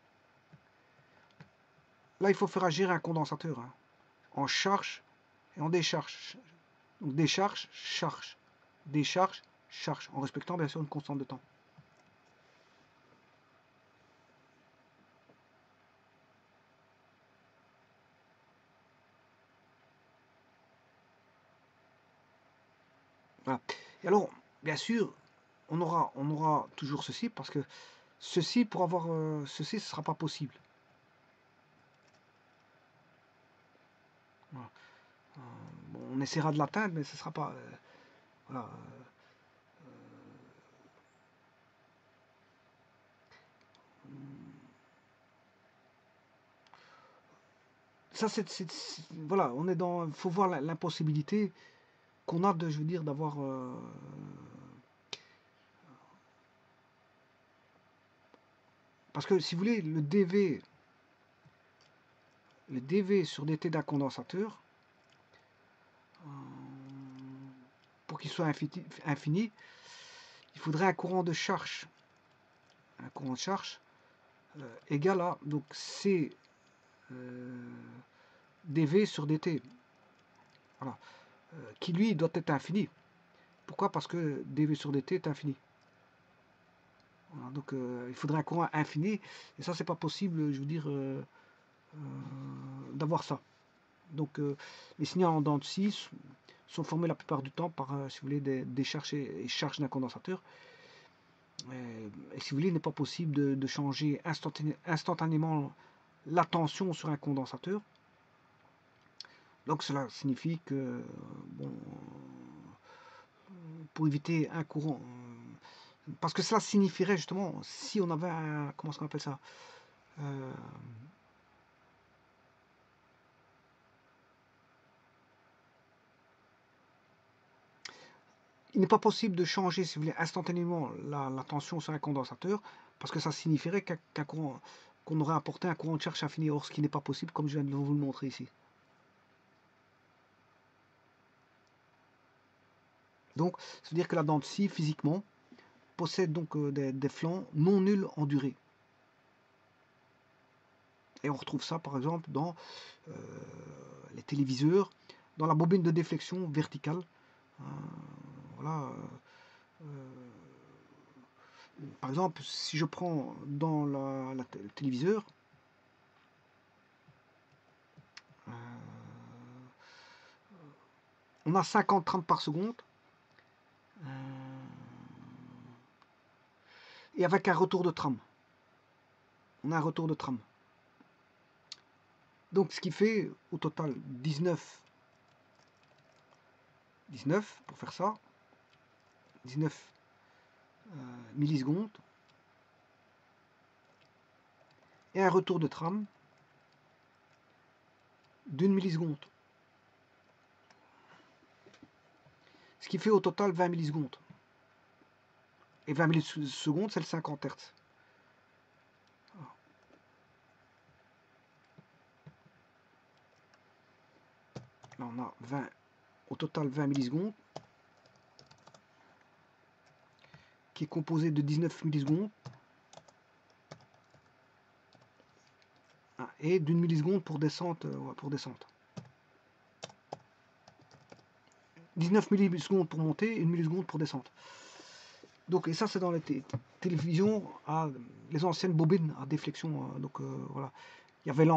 là il faut faire agir un condensateur hein, en charge et en décharge. Donc décharge, charge, décharge, charge, en respectant bien sûr une constante de temps. Voilà. Et alors, bien sûr, on aura toujours ceci, parce que ceci, pour avoir ceci, ce ne sera pas possible. Voilà. Bon, on essaiera de l'atteindre, mais ce ne sera pas... voilà. Ça, voilà, on est dans... Il faut voir l'impossibilité qu'on a de, je veux dire, d'avoir... parce que, si vous voulez, le dV sur dt d'un condensateur, pour qu'il soit infini, il faudrait un courant de charge. Un courant de charge égal à donc C dV sur dt. Voilà. Qui lui doit être infini. Pourquoi? Parce que dV sur dt est infini. Voilà, donc il faudrait un courant infini. Et ça, c'est pas possible, je veux dire, d'avoir ça. Donc les signaux en dents de scie sont formés la plupart du temps par, si vous voulez, des charges et charges d'un condensateur. Et si vous voulez, il n'est pas possible de changer instantanément la tension sur un condensateur. Donc cela signifie que, bon, pour éviter un courant, parce que cela signifierait justement, si on avait un, comment est-ce qu'on appelle ça, il n'est pas possible de changer, si vous voulez, instantanément la tension sur un condensateur, parce que ça signifierait qu'on aurait apporté un courant de charge infini, or ce qui n'est pas possible, comme je viens de vous le montrer ici. Donc, ça veut dire que la dent de scie, physiquement, possède donc des flancs non nuls en durée. Et on retrouve ça, par exemple, dans les téléviseurs, dans la bobine de déflexion verticale. Voilà. Par exemple, si je prends dans le téléviseur, on a 50 trames par seconde, et avec un retour de trame. On a un retour de trame. Donc ce qui fait au total 19 pour faire ça, 19 millisecondes, et un retour de trame d'une milliseconde. Ce qui fait au total 20 millisecondes. Et 20 millisecondes, c'est le 50 Hz. Là, on a 20, au total 20 millisecondes, qui est composé de 19 millisecondes et d'une milliseconde pour descente. 19 millisecondes pour monter et 1 milliseconde pour descente. Donc, et ça, c'est dans les télévisions, les anciennes bobines à déflexion. Donc, voilà. Il y avait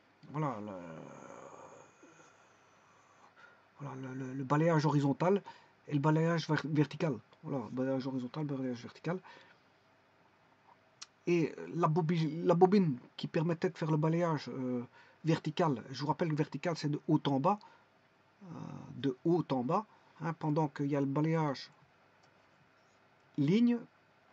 le balayage horizontal et le balayage vertical. Voilà, balayage horizontal, balayage vertical. Et la bobine qui permettait de faire le balayage vertical, je vous rappelle que vertical, c'est de haut en bas. Hein, pendant qu'il y a le balayage ligne,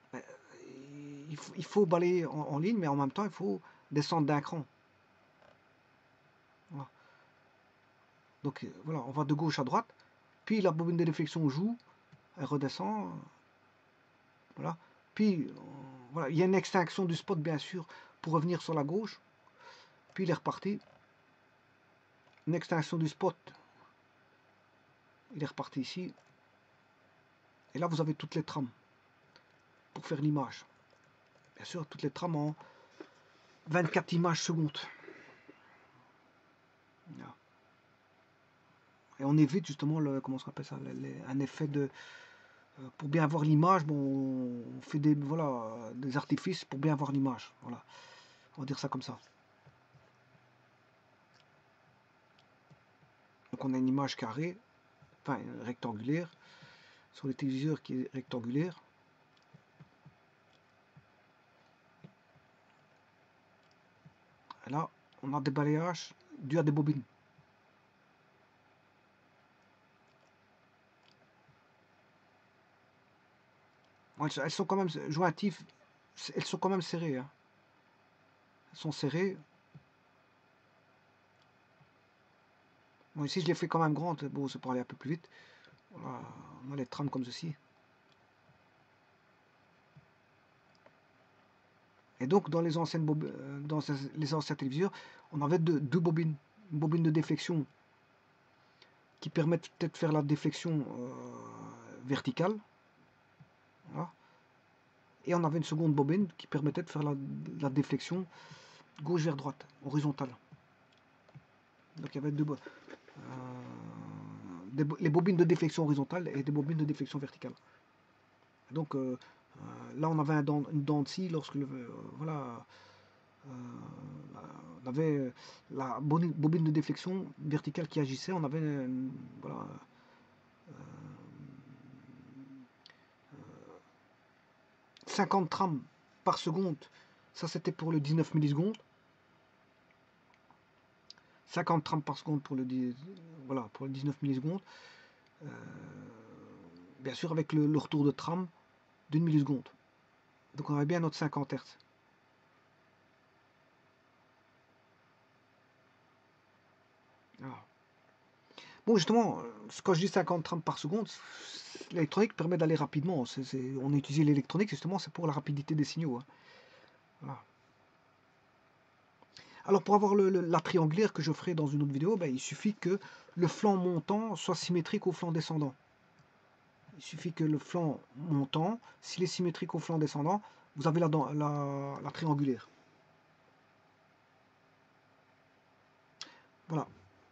il faut balayer en ligne, mais en même temps, il faut descendre d'un cran. Voilà. Donc voilà, on va de gauche à droite, puis la bobine de déflexion joue, elle redescend, voilà. Puis voilà, il y a une extinction du spot bien sûr pour revenir sur la gauche, puis il est reparti. Une extinction du spot, il est reparti ici, et là vous avez toutes les trames pour faire l'image. Bien sûr, toutes les trames en 24 images secondes. Voilà. Et on évite justement comment on appelle ça, un effet de pour bien voir l'image. Bon, on fait des artifices pour bien voir l'image. Voilà, on va dire ça comme ça. Donc on a une image carrée, enfin rectangulaire, sur les téléviseurs qui est rectangulaire. Et là, on a des balayages dus à des bobines. Elles sont quand même jointives, elles sont quand même serrées. Hein. Elles sont serrées. Bon, ici, je les fais quand même grandes. Bon, c'est pour aller un peu plus vite. Voilà, on a les trames comme ceci. Et donc, dans les anciens téléviseurs, on avait deux bobines. Une bobine de déflexion qui permet peut-être de faire la déflexion verticale. Voilà. Et on avait une seconde bobine qui permettait de faire la déflexion gauche vers droite, horizontale. Donc il y avait les bobines de déflexion horizontale et des bobines de déflexion verticale. Donc là on avait une dent de scie lorsque voilà, on avait la bobine de déflexion verticale qui agissait, on avait voilà, 50 trames par seconde, ça c'était pour le 19 millisecondes. 50 trames par seconde pour le, voilà, pour le 19 millisecondes. Bien sûr avec le retour de trame d'une milliseconde. Donc on aurait bien notre 50 Hz. Voilà. Bon, justement, quand je dis 50 trames par seconde, l'électronique permet d'aller rapidement. On a utilisé l'électronique, justement, c'est pour la rapidité des signaux. Hein. Voilà. Alors, pour avoir la triangulaire que je ferai dans une autre vidéo, ben, il suffit que le flanc montant soit symétrique au flanc descendant. Il suffit que le flanc montant, s'il est symétrique au flanc descendant, vous avez la triangulaire. Voilà.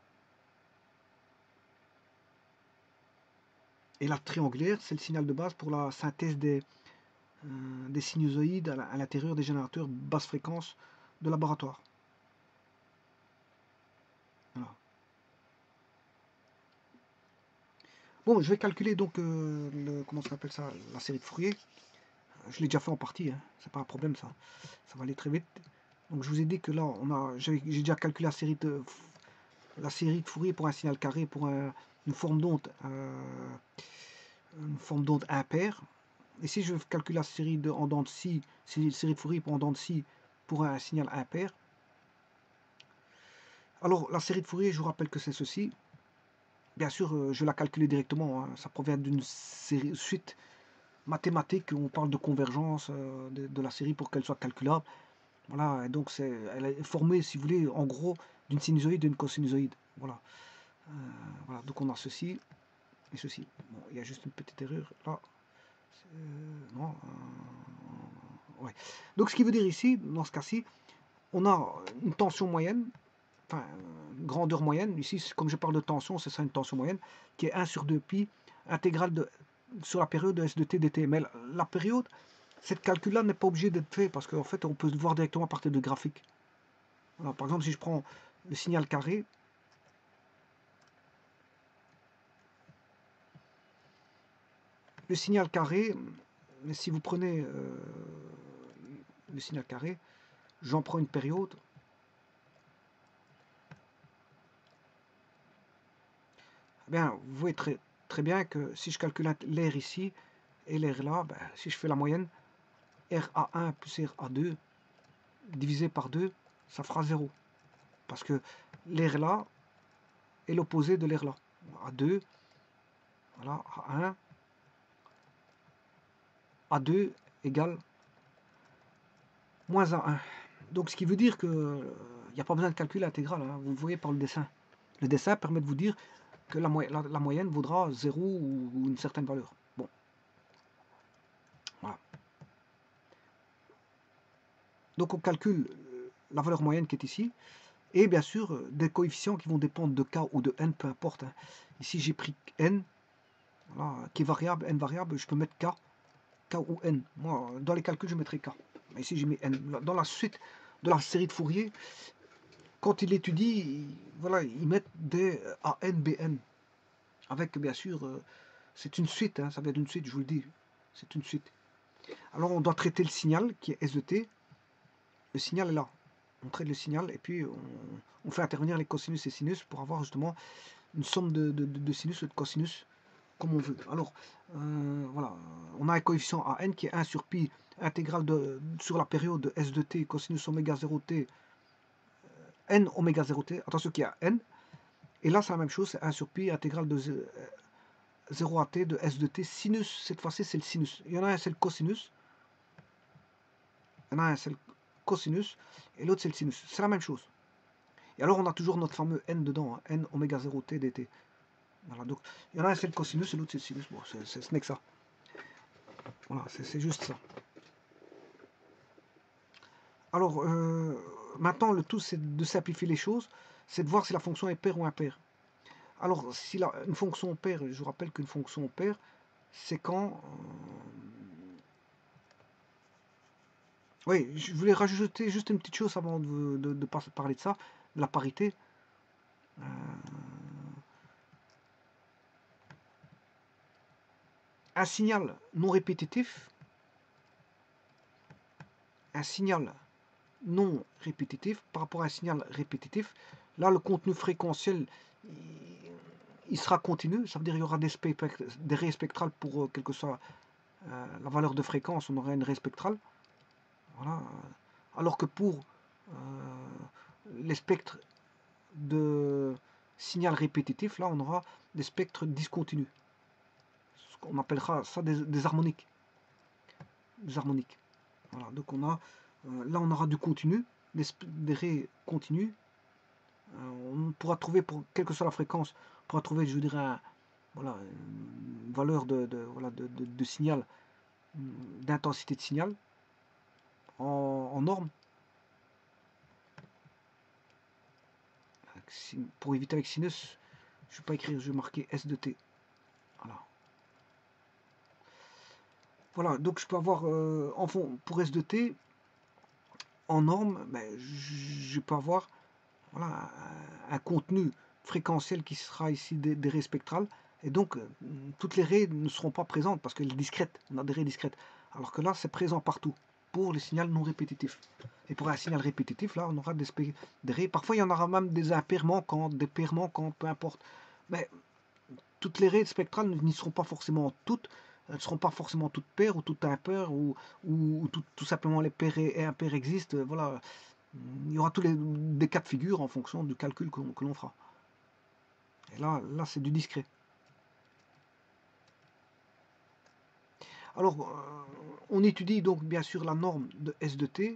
Et la triangulaire, c'est le signal de base pour la synthèse des sinusoïdes à l'intérieur des générateurs basse fréquence de laboratoire. Voilà. Bon, je vais calculer donc comment ça s'appelle ça, la série de Fourier. Je l'ai déjà fait en partie, hein. C'est pas un problème ça. Ça va aller très vite. Donc je vous ai dit que là, j'ai déjà calculé la série de Fourier pour un signal carré pour une forme d'onde impaire. Et si je calcule la série en dents de scie, série de Fourier en dents de scie pour un signal impaire. Alors la série de Fourier, je vous rappelle que c'est ceci. Bien sûr, je la calcule directement. Hein. Ça provient d'une suite mathématique. On parle de convergence de la série pour qu'elle soit calculable. Voilà, et donc elle est formée, si vous voulez, en gros, d'une sinusoïde et d'une cosinusoïde. Voilà. Voilà, donc on a ceci et ceci. Bon, il y a juste une petite erreur là. Non. Ouais. Donc ce qui veut dire ici, dans ce cas-ci, on a une tension moyenne, enfin une grandeur moyenne. Ici, comme je parle de tension, c'est ça une tension moyenne, qui est 1 sur 2 pi intégrale sur la période de S de t dt. Mais la période, cette calcul-là n'est pas obligé d'être fait parce qu'en fait, on peut le voir directement à partir de graphiques. Alors, par exemple, si je prends le signal carré, mais si vous prenez le signal carré, j'en prends une période. Bien, vous voyez très bien que si je calcule l'air ici et l'air là, ben, si je fais la moyenne, RA1 plus RA2 divisé par 2, ça fera 0. Parce que l'air là est l'opposé de l'air là. A2, voilà, A1, A2 égale moins A1. Donc ce qui veut dire que il n'y a pas besoin de calcul intégral, hein, vous le voyez par le dessin. Le dessin permet de vous dire que la moyenne vaudra 0 ou une certaine valeur. Bon. Voilà. Donc on calcule la valeur moyenne qui est ici, et bien sûr des coefficients qui vont dépendre de k ou de n, peu importe. Hein. Ici j'ai pris n, voilà, qui est variable, n variable, je peux mettre k ou n. Moi, dans les calculs, je mettrai k. Mais ici j'ai mis n. Dans la suite de la série de Fourier, quand il étudie, voilà, ils mettent des AN, BN. Avec, bien sûr, c'est une suite, hein, ça vient d'une suite, je vous le dis. C'est une suite. Alors, on doit traiter le signal, qui est S de t. Le signal est là. On traite le signal, et puis on fait intervenir les cosinus et sinus pour avoir justement une somme de sinus et de cosinus comme on veut. Alors, voilà, on a un coefficient AN qui est 1 sur pi intégrale sur la période de S de t cosinus oméga 0t n oméga 0t, attention qu'il y a n, et là c'est la même chose, c'est 1 sur pi intégrale de 0 à t de S de t sinus, cette fois-ci c'est le sinus. Il y en a un c'est le cosinus, il y en a un c'est le cosinus, et l'autre c'est le sinus. C'est la même chose. Et alors on a toujours notre fameux n dedans, hein, n oméga 0t dt. Voilà, donc il y en a un c'est le cosinus et l'autre c'est le sinus. Bon, ce n'est que ça. Voilà, c'est juste ça. Alors, maintenant, le tout, c'est de simplifier les choses, c'est de voir si la fonction est paire ou impaire. Alors, si une fonction paire, je vous rappelle qu'une fonction paire, c'est quand... Oui, je voulais rajouter juste une petite chose avant de parler de ça, de la parité. Un signal non répétitif, un signal non répétitif par rapport à un signal répétitif, là le contenu fréquentiel il sera continu, ça veut dire qu'il y aura des raies spectrales pour quelle que soit la valeur de fréquence, on aura une raie spectrale. Voilà. Alors que pour les spectres de signal répétitif, là on aura des spectres discontinus. On appellera ça des harmoniques. Des harmoniques. Voilà. Donc on a là on aura du continu, des raies continues. On pourra trouver, pour quelle que soit la fréquence, on pourra trouver, je dirais, voilà, une valeur de signal, d'intensité de signal en norme. Pour éviter avec sinus, je ne vais pas écrire, je vais marquer S de T. Voilà. Voilà, donc je peux avoir, pour S de T, en norme, ben, je peux avoir voilà, un contenu fréquentiel qui sera ici des raies spectrales. Et donc, toutes les raies ne seront pas présentes parce qu'elles sont discrètes. On a des raies discrètes. Alors que là, c'est présent partout pour les signaux non répétitifs. Et pour un signal répétitif, là, on aura des raies. Parfois, il y en aura même des impairs manquantes, des pairs manquants, peu importe. Mais toutes les raies spectrales n'y seront pas forcément toutes. Elles ne seront pas forcément toutes paires ou toutes impaires ou tout simplement les pairs et impairs existent. Voilà. Il y aura tous des cas de figure en fonction du calcul que l'on fera. Et là c'est du discret. Alors, on étudie donc bien sûr la norme de S de T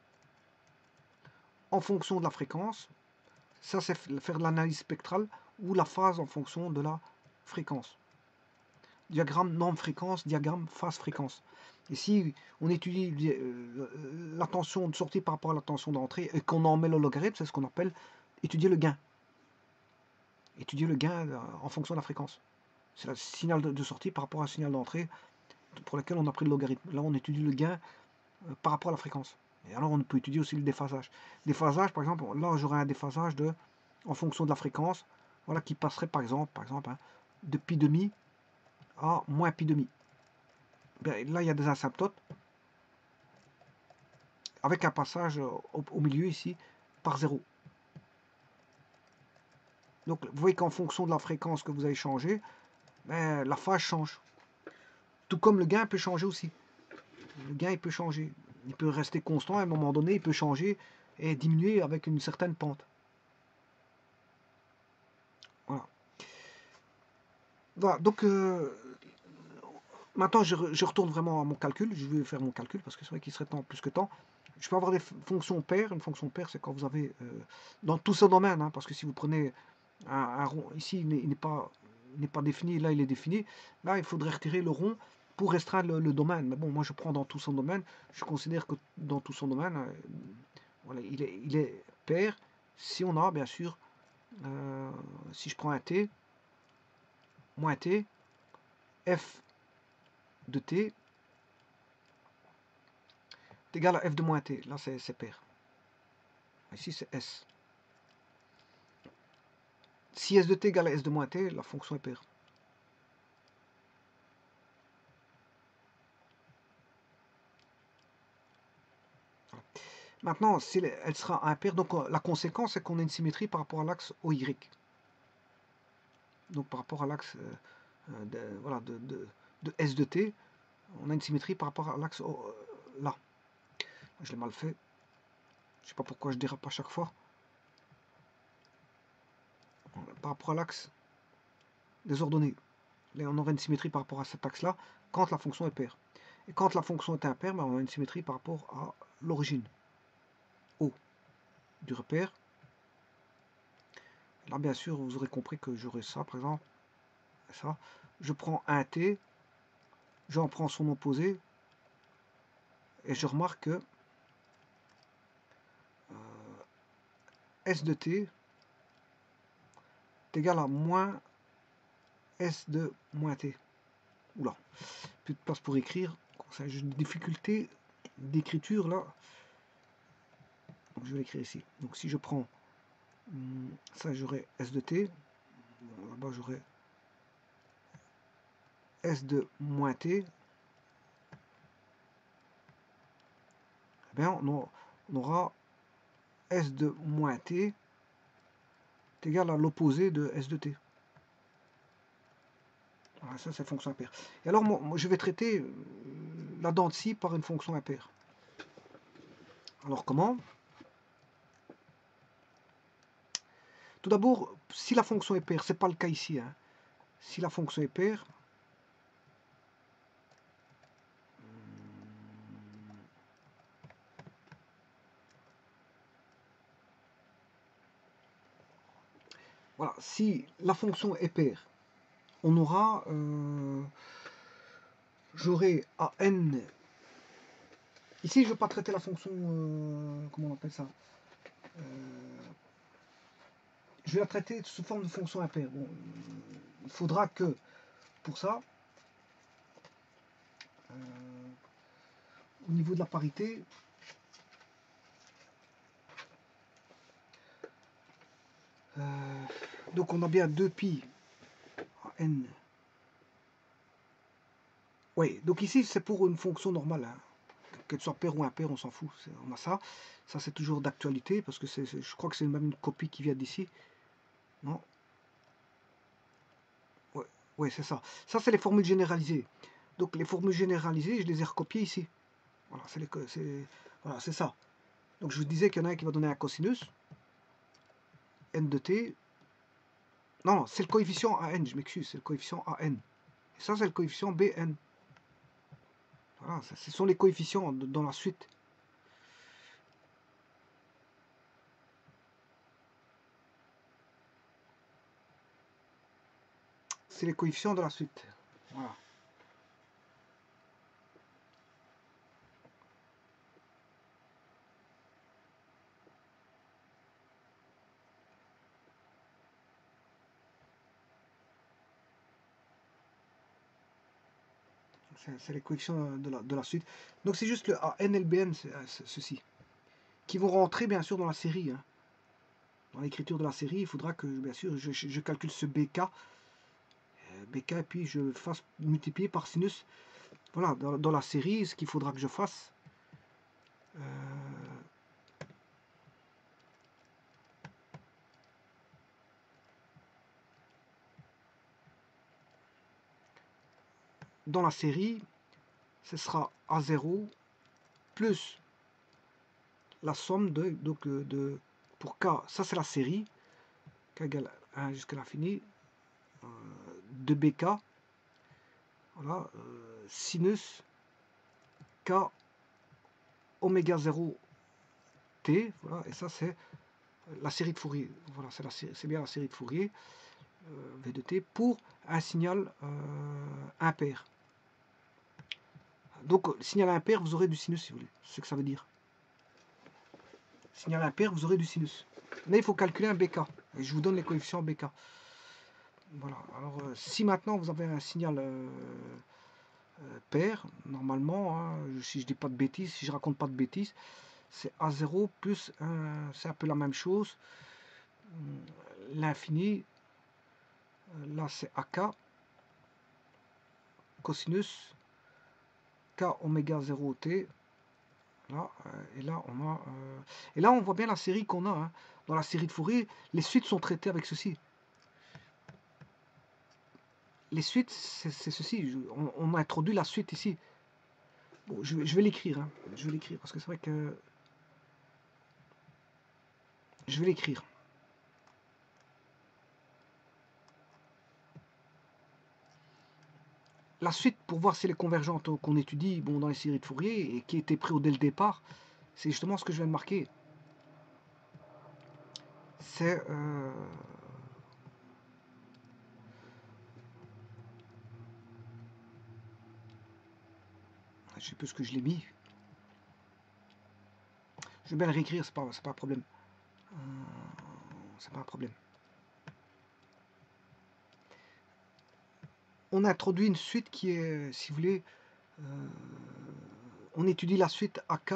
en fonction de la fréquence. Ça, c'est faire de l'analyse spectrale ou la phase en fonction de la fréquence. Diagramme norme-fréquence, diagramme phase-fréquence. Ici, on étudie la tension de sortie par rapport à la tension d'entrée et qu'on en met le logarithme, c'est ce qu'on appelle étudier le gain. Étudier le gain en fonction de la fréquence. C'est le signal de sortie par rapport à un signal d'entrée pour lequel on a pris le logarithme. Là, on étudie le gain par rapport à la fréquence. Et alors, on peut étudier aussi le déphasage. Déphasage, par exemple, là, j'aurais un déphasage en fonction de la fréquence, voilà, qui passerait, par exemple hein, de pi demi à moins pi demi. Bien, là, il y a des asymptotes avec un passage au milieu ici par 0. Donc, vous voyez qu'en fonction de la fréquence que vous avez changé, ben, la phase change. Tout comme le gain peut changer aussi. Le gain, il peut changer. Il peut rester constant à un moment donné, il peut changer et diminuer avec une certaine pente. Voilà. Voilà, donc maintenant je retourne vraiment à mon calcul. Je vais faire mon calcul parce que c'est vrai qu'il serait temps plus que temps. Je peux avoir des fonctions paires. Une fonction paire, c'est quand vous avez dans tout ce domaine, hein, parce que si vous prenez un rond, ici il n'est pas défini, là il est défini. Là, il faudrait retirer le rond pour restreindre le domaine. Mais bon, moi je prends dans tout son domaine. Je considère que dans tout son domaine, voilà, il est pair. Si on a, bien sûr, si je prends un t, moins t, f de t est égal à f de moins t. Là, c'est pair. Ici, c'est s. Si s de t égale à s de moins t, la fonction est paire. Maintenant, si elle sera impaire, donc la conséquence, c'est qu'on a une symétrie par rapport à l'axe OY. Donc par rapport à l'axe voilà, de S de T, on a une symétrie par rapport à l'axe là. Je l'ai mal fait. Je sais pas pourquoi je dérape à chaque fois. Par rapport à l'axe des ordonnées. Là, on aurait une symétrie par rapport à cet axe-là quand la fonction est paire. Et quand la fonction est impaire, ben, on a une symétrie par rapport à l'origine. O du repère. Là, bien sûr, vous aurez compris que j'aurai ça, par exemple. Ça. Je prends un t, j'en prends son opposé, et je remarque que S de t est égal à moins S de moins t. Oula, plus de place pour écrire. J'ai une difficulté d'écriture là. Donc, je vais l'écrire ici. Donc si je prends ça, j'aurai S de t. Bon, là-bas, j'aurai S de moins t. bien, on aura S de moins t est égal à l'opposé de S de t. Voilà, ça, c'est fonction impaire. Et alors, moi, je vais traiter la dent de scie par une fonction impaire. Alors, comment? Tout d'abord, si la fonction est paire, c'est pas le cas ici. Hein. Si la fonction est paire, voilà, si la fonction est paire, on aura, j'aurai à n. Ici, je ne veux pas traiter la fonction, comment on appelle ça? Je vais la traiter sous forme de fonction impaire. Bon, il faudra que, pour ça, au niveau de la parité, donc on a bien 2pi à n. Oui, donc ici c'est pour une fonction normale. Hein. Qu'elle soit paire ou impaire, on s'en fout. On a ça. Ça c'est toujours d'actualité parce que je crois que c'est même une copie qui vient d'ici. Non? Ouais, c'est ça. Ça c'est les formules généralisées. Donc les formules généralisées, je les ai recopiées ici. Voilà, c'est ça. Donc je vous disais qu'il y en a un qui va donner un cosinus, n de t. Non, c'est le coefficient a n, je m'excuse, c'est le coefficient a n. Et ça, c'est le coefficient bn. Voilà, ce sont les coefficients dans la suite. C'est les coefficients de la suite. Voilà. C'est les coefficients de la suite. Donc c'est juste le AN et le BN, ceci. Qui vont rentrer bien sûr dans la série. Hein. Dans l'écriture de la série, il faudra que bien sûr je calcule ce BK. BK et puis je fasse multiplier par sinus. Voilà, dans la série, ce qu'il faudra que je fasse. Dans la série, ce sera A0 plus la somme pour K, ça c'est la série, K égale 1 jusqu'à l'infini, de BK, voilà, sinus K oméga 0 T, voilà, et ça c'est la série de Fourier, voilà, c'est bien la série de Fourier, V de T, pour un signal impair. Donc, signal impair, vous aurez du sinus si vous voulez, c'est ce que ça veut dire. Signal impair, vous aurez du sinus. Mais il faut calculer un BK, et je vous donne les coefficients BK. Voilà, alors si maintenant vous avez un signal pair, normalement, hein, si je dis pas de bêtises, si je raconte pas de bêtises, c'est A0 plus, c'est un peu la même chose, l'infini, là c'est AK, cosinus, K oméga 0T, là, et là on a, et là on voit bien la série qu'on a, hein. Dans la série de Fourier, les suites sont traitées avec ceci. Les suites, c'est ceci, on a introduit la suite ici. Bon, je vais l'écrire, hein. Je vais l'écrire, parce que c'est vrai que... Je vais l'écrire. La suite, pour voir si elle est convergente qu'on étudie bon, dans les séries de Fourier, et qui était pris dès le départ, c'est justement ce que je viens de marquer. C'est... je sais plus ce que je l'ai mis. Je vais bien le réécrire, c'est pas un problème. C'est pas un problème. On a introduit une suite qui est, si vous voulez, on étudie la suite AK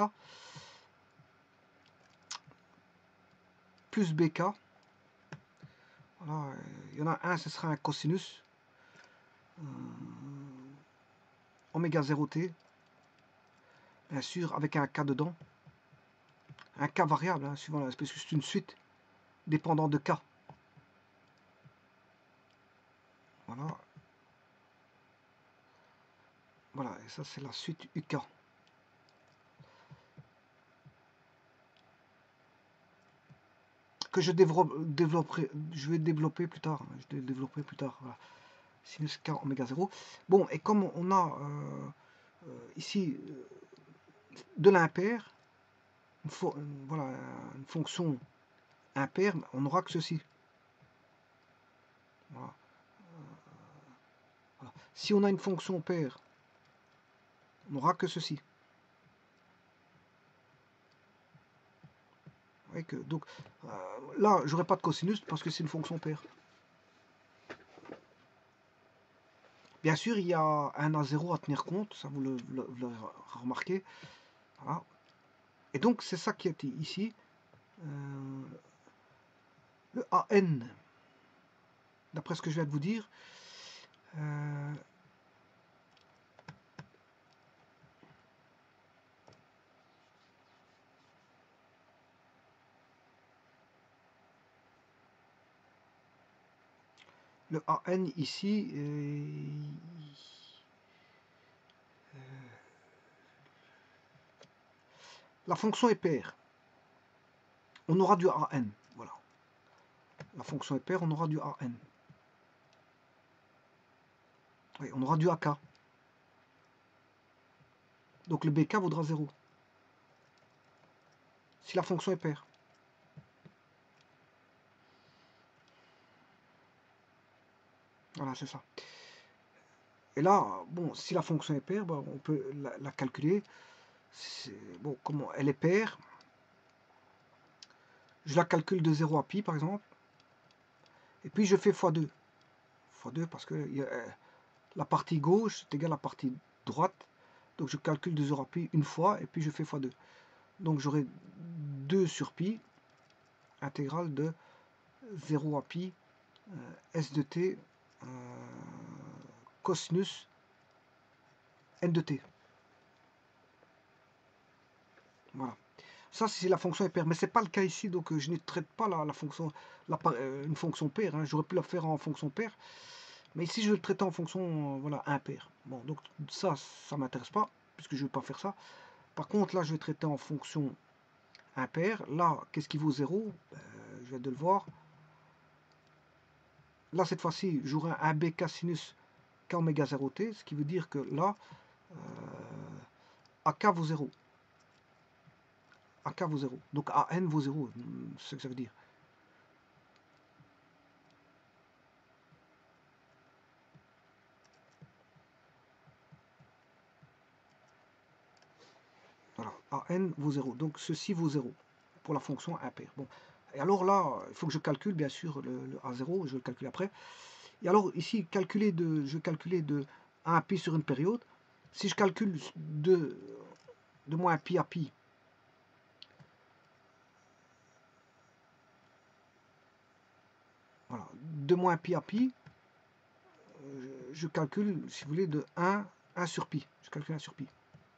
plus BK. Voilà, il y en a un, ce sera un cosinus oméga 0T, bien sûr, avec un K dedans. un K variable, hein, suivant parce que c'est une suite dépendant de K. Voilà. Voilà, et ça c'est la suite UK. Que je je vais développer plus tard. Je vais développer plus tard. Voilà. Sinus K oméga 0. Bon, et comme on a ici de l'impair, voilà, une fonction impair, on n'aura que ceci. Voilà. Voilà. Si on a une fonction paire, on n'aura que ceci. Donc là, j'aurai pas de cosinus parce que c'est une fonction paire. Bien sûr, il y a un A0 à tenir compte, ça vous le remarquez. Voilà. Et donc, c'est ça qui est ici. Le AN, d'après ce que je viens de vous dire, le AN ici, la fonction est paire. On aura du AN. Voilà. La fonction est paire, on aura du AN. Oui, on aura du AK. Donc le BK vaudra 0. Si la fonction est paire. Voilà, c'est ça. Et là, bon, si la fonction est paire, bon, on peut la calculer. Bon, comment elle est paire. Je la calcule de 0 à pi, par exemple. Et puis je fais x2. x2 parce que la partie gauche est égale à la partie droite. Donc je calcule de 0 à pi une fois et puis je fais x2. Donc j'aurai 2 sur pi intégrale de 0 à pi s de t cosinus n de t. Voilà. Ça c'est la fonction est paire, mais c'est pas le cas ici, donc je ne traite pas la fonction, une fonction paire. Hein. J'aurais pu la faire en fonction paire, mais ici je vais le traiter en fonction voilà impaire. Bon, donc ça m'intéresse pas puisque je ne vais pas faire ça. Par contre là je vais traiter en fonction impaire. Là qu'est-ce qui vaut 0? Je viens de le voir. Là cette fois-ci j'aurai un bk sinus k oméga 0t, ce qui veut dire que là AK vaut 0. AK vaut 0. Donc AN vaut 0, c'est ce que ça veut dire. Voilà, AN vaut 0. Donc ceci vaut 0 pour la fonction impaire. Bon. Et alors là, il faut que je calcule bien sûr le A0, je vais le calculer après. Et alors ici, je vais calculer de 1 à pi sur une période. Si je calcule de moins pi à pi, voilà, de moins pi à pi, je calcule, si vous voulez, de 1 sur pi. Je calcule 1 sur pi.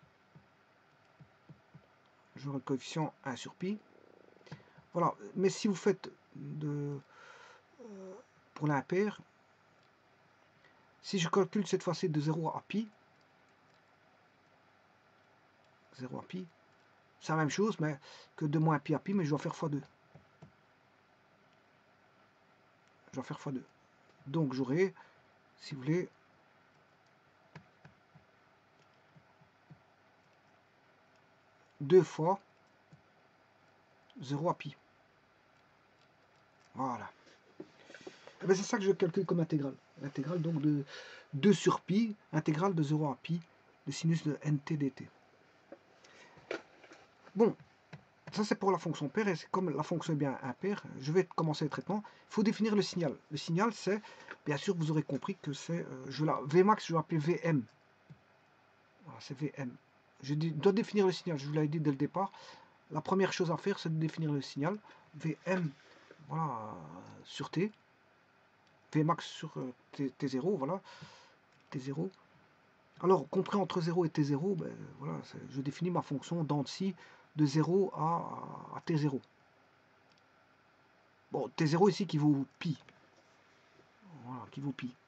J'aurai le coefficient 1 sur pi. Voilà, mais si vous faites pour l'impair, si je calcule cette fois-ci de 0 à pi, 0 à pi, c'est la même chose mais que de moins pi à pi, mais je dois faire x2. Je dois faire x2. Donc j'aurai, si vous voulez, deux fois 0 à pi. Voilà. C'est ça que je calcule comme intégrale. L'intégrale donc de 2 sur pi, intégrale de 0 à pi, de sinus de nt dt. Bon, ça c'est pour la fonction paire, et comme la fonction est bien impaire, je vais commencer le traitement. Il faut définir le signal. Le signal c'est, bien sûr vous aurez compris que c'est, Vmax je vais l'appeler Vm. Voilà, c'est Vm. Je dois définir le signal, je vous l'avais dit dès le départ. La première chose à faire c'est de définir le signal. Vm, voilà, sur T. Vmax sur T0, voilà, T0. Alors, compris entre 0 et T0, ben, voilà, je définis ma fonction d'Annecy de 0 à T0. Bon, T0 ici qui vaut pi. Voilà, qui vaut pi.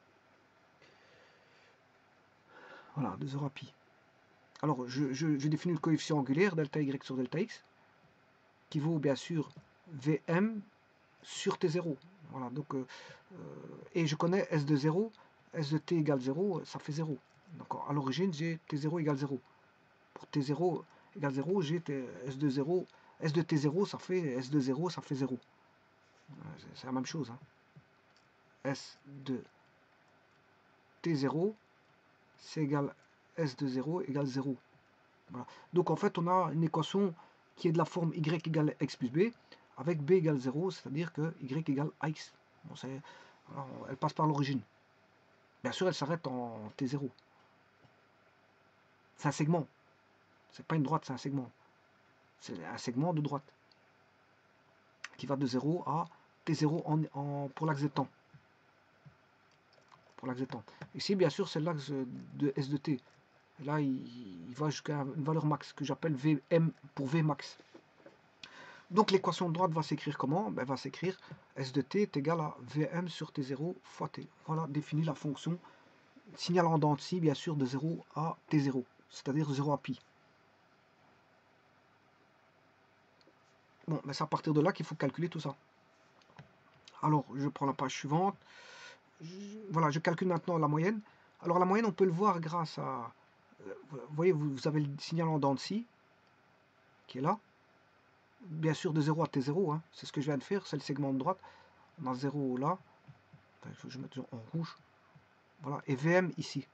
Voilà, de 0 à pi. Alors, je définis le coefficient angulaire, delta y sur delta x, qui vaut bien sûr Vm sur T0. Voilà, donc, et je connais S de 0, S de T égale 0, ça fait 0. Donc, à l'origine, j'ai T0 égale 0. Pour T0 égale 0, j'ai S de 0, S de T0, ça fait S de 0, ça fait 0. C'est la même chose. Hein. S de T0, c'est égal S de 0 égale 0. Voilà. Donc en fait, on a une équation qui est de la forme y égale x plus b, avec b égale 0, c'est-à-dire que y égale ax. Bon, alors, elle passe par l'origine. Bien sûr, elle s'arrête en T0. C'est un segment. C'est pas une droite, c'est un segment. C'est un segment de droite qui va de 0 à T0 pour l'axe de temps. Pour l'axe de temps. Ici, bien sûr, c'est l'axe de S de T. Et là, il va jusqu'à une valeur max que j'appelle Vm pour V max. Donc l'équation de droite va s'écrire comment? Ben, va s'écrire S de t est égal à Vm sur T0 fois T. Voilà, définit la fonction signal en dents de scie, bien sûr, de 0 à T0, c'est-à-dire 0 à pi. Bon, ben c'est à partir de là qu'il faut calculer tout ça. Alors, je prends la page suivante. Voilà, je calcule maintenant la moyenne. Alors la moyenne, on peut le voir grâce à... Vous voyez, vous avez le signal en dents de scie, qui est là. Bien sûr, de 0 à T0, hein. C'est ce que je viens de faire, c'est le segment de droite. On a 0 là. Enfin, il faut que je mette en rouge. Voilà, et Vm ici.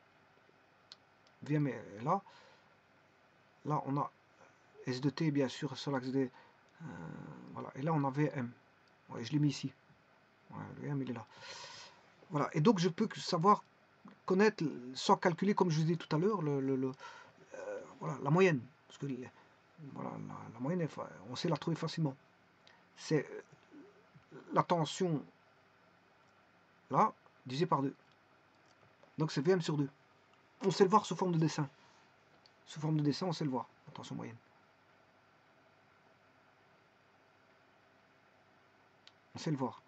Vm est là. Là, on a S de t, bien sûr, sur l'axe D. Voilà, et là, on a Vm. Ouais, je l'ai mis ici. Ouais, le Vm, il est là. Voilà, et donc je peux savoir connaître, sans calculer, comme je vous ai dit tout à l'heure, voilà, la moyenne. Parce que voilà, la moyenne, on sait la trouver facilement. C'est la tension là, divisé par 2. Donc c'est Vm sur 2. On sait le voir sous forme de dessin. Sous forme de dessin, on sait le voir, la tension moyenne. On sait le voir.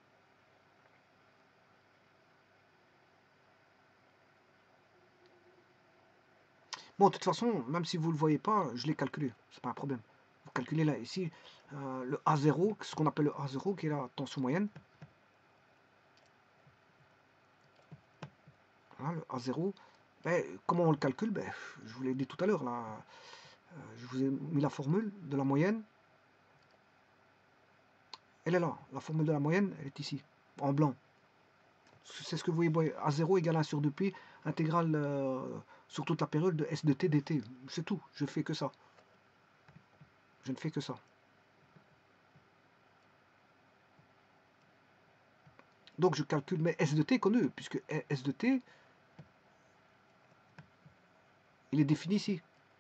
Bon, de toute façon, même si vous ne le voyez pas, je l'ai calculé. C'est pas un problème. Vous calculez là, ici, le A0, ce qu'on appelle le A0, qui est la tension moyenne. Voilà, le A0. Ben, comment on le calcule? Ben, je vous l'ai dit tout à l'heure. Là, je vous ai mis la formule de la moyenne. Elle est là. La formule de la moyenne, elle est ici, en blanc. C'est ce que vous voyez. A0 égale 1 sur 2pi, intégrale sur toute la période de S de t dt. C'est tout. Je fais que ça. Je ne fais que ça. Donc je calcule, mais S de t est connu, puisque S de t, il est défini ici.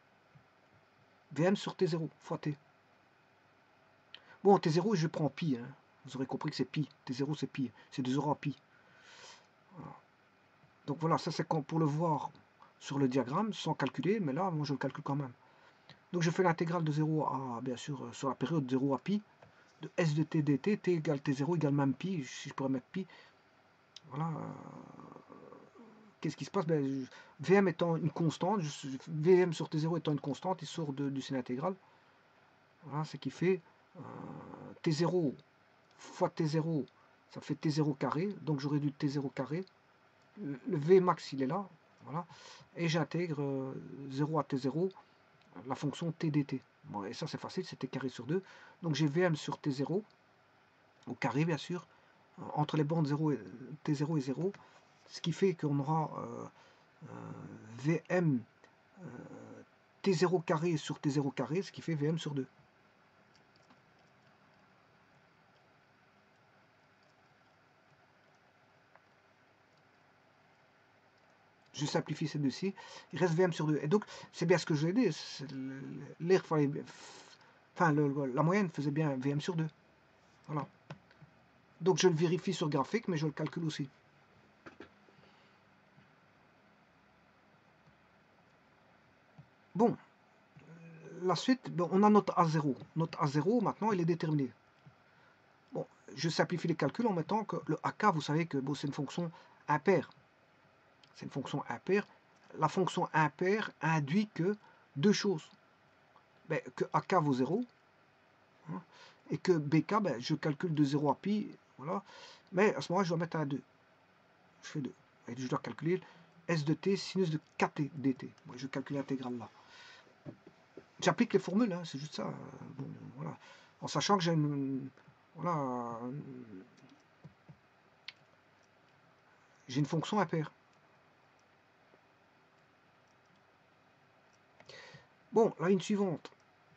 Vm sur T0 fois T. Bon, T0, je prends pi. Hein. Vous aurez compris que c'est pi. T0, c'est pi. C'est de 0 à pi. Voilà. Donc voilà, ça c'est pour le voir sur le diagramme, sans calculer, mais là, moi je le calcule quand même. Donc je fais l'intégrale de 0 à, bien sûr, sur la période de 0 à pi, de S de t dt, t égale T0 égale même pi, si je pourrais mettre pi. Voilà. Qu'est-ce qui se passe? Ben, Vm étant une constante, Vm sur T0 étant une constante, il sort du signe intégral. Voilà, ce qui fait T0 fois T0, ça fait T0 carré, donc j'aurais du T0 carré. Le V max, il est là, voilà, et j'intègre 0 à T0, la fonction T dt. Bon, et ça c'est facile, c'est T carré sur 2. Donc j'ai Vm sur T0, au carré bien sûr, entre les bornes 0 et, T0 et 0, ce qui fait qu'on aura Vm T0 carré sur T0 carré, ce qui fait Vm sur 2. Je simplifie ces deux-ci, il reste Vm sur 2. Et donc, c'est bien ce que je l'ai dit, l'air fallait... Enfin, la moyenne faisait bien Vm sur 2. Voilà. Donc, je le vérifie sur graphique, mais je le calcule aussi. Bon, la suite, ben, on a notre A0. Notre A0, maintenant, il est déterminé. Bon, je simplifie les calculs en mettant que le AK, vous savez que bon, c'est une fonction impaire. C'est une fonction impaire. La fonction impaire induit que deux choses. Ben, que AK vaut 0, hein, et que BK, ben, je calcule de 0 à pi, voilà. Mais à ce moment-là, je dois mettre un 2. Je fais 2. Et je dois calculer S de t sinus de kt dt. Moi, je calcule l'intégrale là. J'applique les formules, hein, c'est juste ça. Bon, voilà. En sachant que j'ai voilà, j'ai une fonction impaire. Bon, la ligne suivante.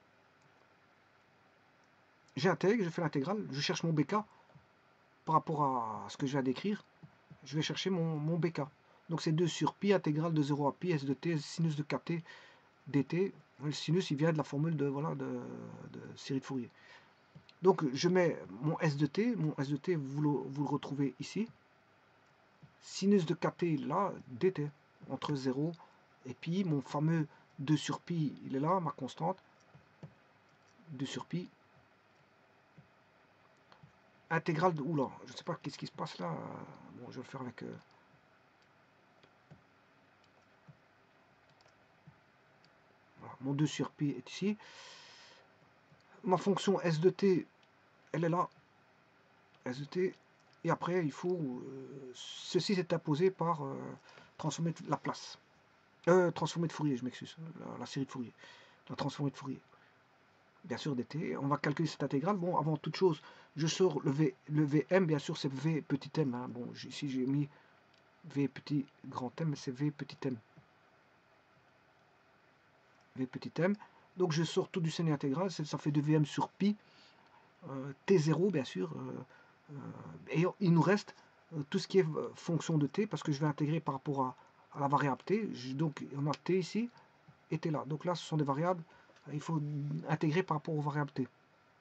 J'intègre, je fais l'intégrale, je cherche mon BK par rapport à ce que je viens d'écrire. Je vais chercher mon BK. Donc c'est 2 sur pi intégrale de 0 à pi s de t sinus de kt dt. Le sinus, il vient de la formule de, voilà, de série de Fourier. Donc je mets mon S de t. Mon S de t, vous le retrouvez ici. Sinus de kt là, dt, entre 0 et pi. Mon fameux 2 sur pi, il est là, ma constante. 2 sur pi. Intégrale de... Oula, je ne sais pas qu'est-ce qui se passe là. Bon, je vais le faire avec... Voilà, mon 2 sur pi est ici. Ma fonction S de t, elle est là. S de t. Et après, il faut... ceci est imposé par transformer la place. Transformer de Fourier, je m'excuse. La série de Fourier. La transformée de Fourier. Bien sûr, dt. On va calculer cette intégrale. Bon, avant toute chose, je sors le Vm. Bien sûr, c'est V petit m. Hein. Bon, ici, j'ai mis V petit grand m, mais c'est V petit m. V petit m. Donc, je sors tout du semi intégral. Ça fait 2Vm sur pi. T0, bien sûr. Et il nous reste tout ce qui est fonction de t, parce que je vais intégrer par rapport à la variable t. Donc, on a t ici et t là. Donc là, ce sont des variables. Il faut intégrer par rapport aux variables t.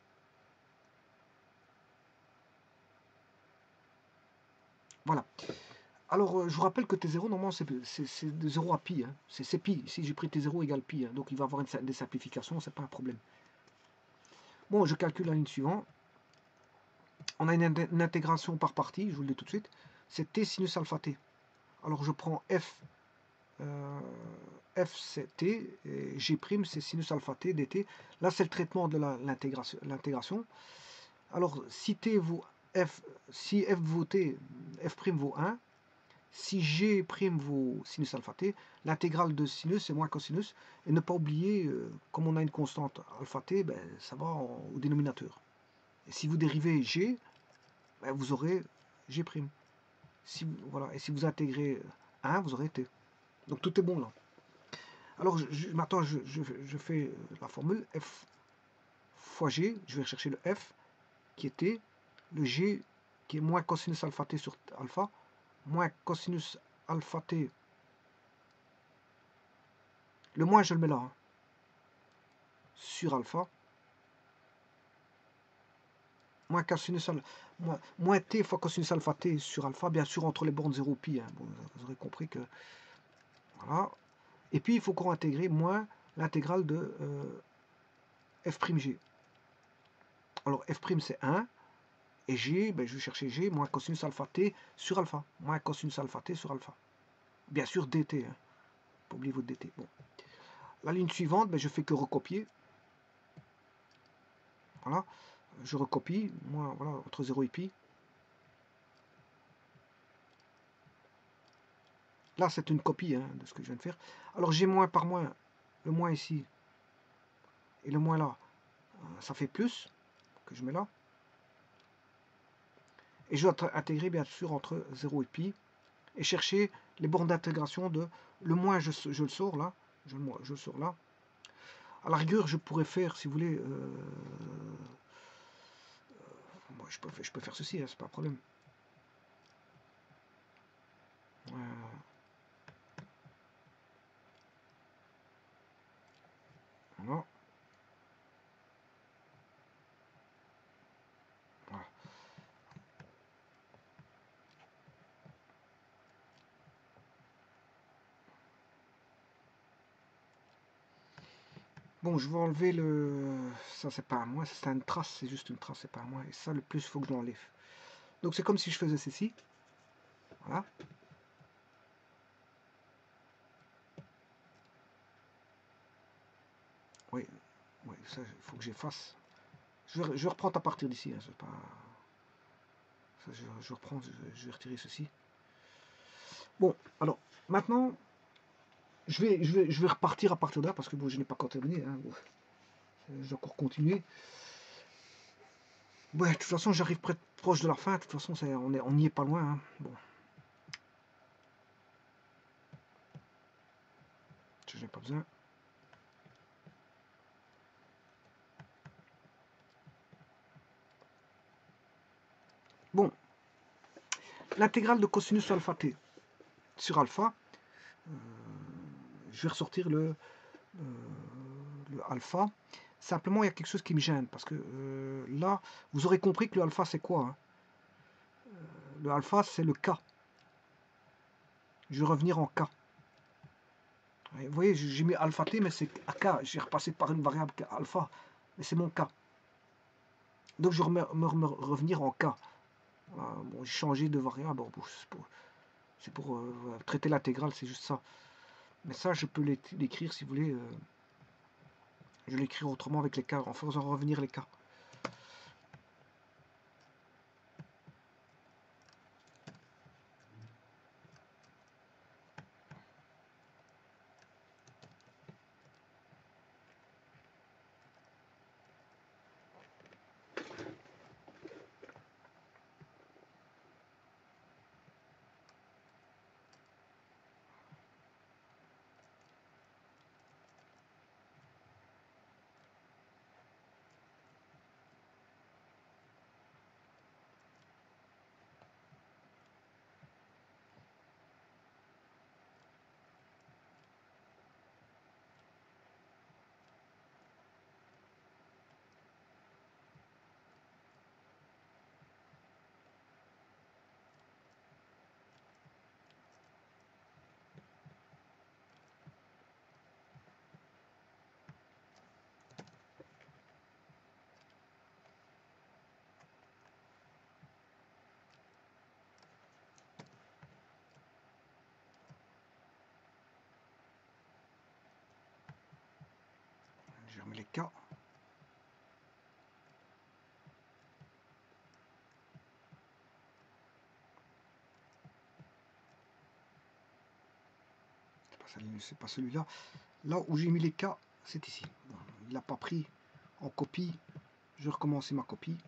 Voilà. Alors, je vous rappelle que T0, normalement, c'est de 0 à pi. Hein. C'est pi. Ici, j'ai pris T0 égale pi. Hein. Donc, il va y avoir des simplifications. C'est pas un problème. Bon, je calcule la ligne suivante. On a une intégration par partie. Je vous le dis tout de suite. C'est T sinus alpha T. Alors, je prends F. F, c'est T. Et G', c'est sinus alpha T dt. Là, c'est le traitement de l'intégration. Alors, si T vaut F, si F vaut T, F' vaut 1. Si G' vaut sinus alpha t, l'intégrale de sinus c'est moins cosinus. Et ne pas oublier, comme on a une constante alpha t, ben, ça va au dénominateur. Et si vous dérivez G, ben, vous aurez G'. Si, voilà. Et si vous intégrez 1, vous aurez t. Donc tout est bon là. Alors maintenant je fais la formule f fois G. Je vais chercher le f qui est t, le G qui est moins cosinus alpha t sur alpha, moins cosinus alpha t. Le moins, je le mets là, hein, sur alpha. Moins cosinus alpha, moins t fois cosinus alpha t sur alpha, bien sûr, entre les bornes 0 et pi. Hein. Bon, vous aurez compris que... Voilà. Et puis, il faut qu'on intègre moins l'intégrale de f'g. Alors, f' c'est 1. Et g, ben, je vais chercher g moins cosinus alpha t sur alpha. Moins cosinus alpha t sur alpha. Bien sûr, dt. Hein. Pas oublier votre dt. Bon. La ligne suivante, ben, je fais que recopier. Voilà. Je recopie. Moi, voilà, entre 0 et pi. Là, c'est une copie hein, de ce que je viens de faire. Alors, j'ai moins par moins. Le moins ici. Et le moins là. Ça fait plus. Que je mets là. Et je dois intégrer, bien sûr, entre 0 et pi. Et chercher les bornes d'intégration de... Le moins, je le sors là. Je le sors là. À la rigueur, je pourrais faire, si vous voulez... moi, je peux faire ceci, hein, c'est pas un problème. Voilà. Voilà. Bon, je vais enlever le... Ça, c'est pas à moi, c'est une trace, c'est juste une trace, c'est pas à moi. Et ça, le plus, il faut que je l'enlève. Donc, c'est comme si je faisais ceci. Voilà. Oui, oui, ça, il faut que j'efface. Je reprends à partir d'ici. Hein, pas... ça, je reprends, je vais retirer ceci. Bon, alors, maintenant, je vais repartir à partir de là, parce que bon, je n'ai pas encore terminé. Hein, bon, je dois encore continuer. Ouais, de toute façon, j'arrive proche de la fin. De toute façon, on n'y est pas loin. Hein. Bon. Je n'ai pas besoin. Bon. L'intégrale de cosinus alpha t sur alpha. Je vais ressortir le alpha. Simplement, il y a quelque chose qui me gêne. Parce que là, vous aurez compris que le alpha, c'est quoi hein. Le alpha, c'est le K. Je vais revenir en K. Vous voyez, j'ai mis alpha t, mais c'est à K. J'ai repassé par une variable alpha. Mais c'est mon K. Donc, je vais revenir en K. Voilà, bon, j'ai changé de variable. Bon, c'est pour traiter l'intégrale, c'est juste ça. Mais ça, je peux l'écrire si vous voulez. Je vais l'écrire autrement avec les K, en faisant revenir les K. Je remets les K. C'est pas celui-là. Là où j'ai mis les K, c'est ici. Bon, il n'a pas pris en copie. Je vais recommencer ma copie.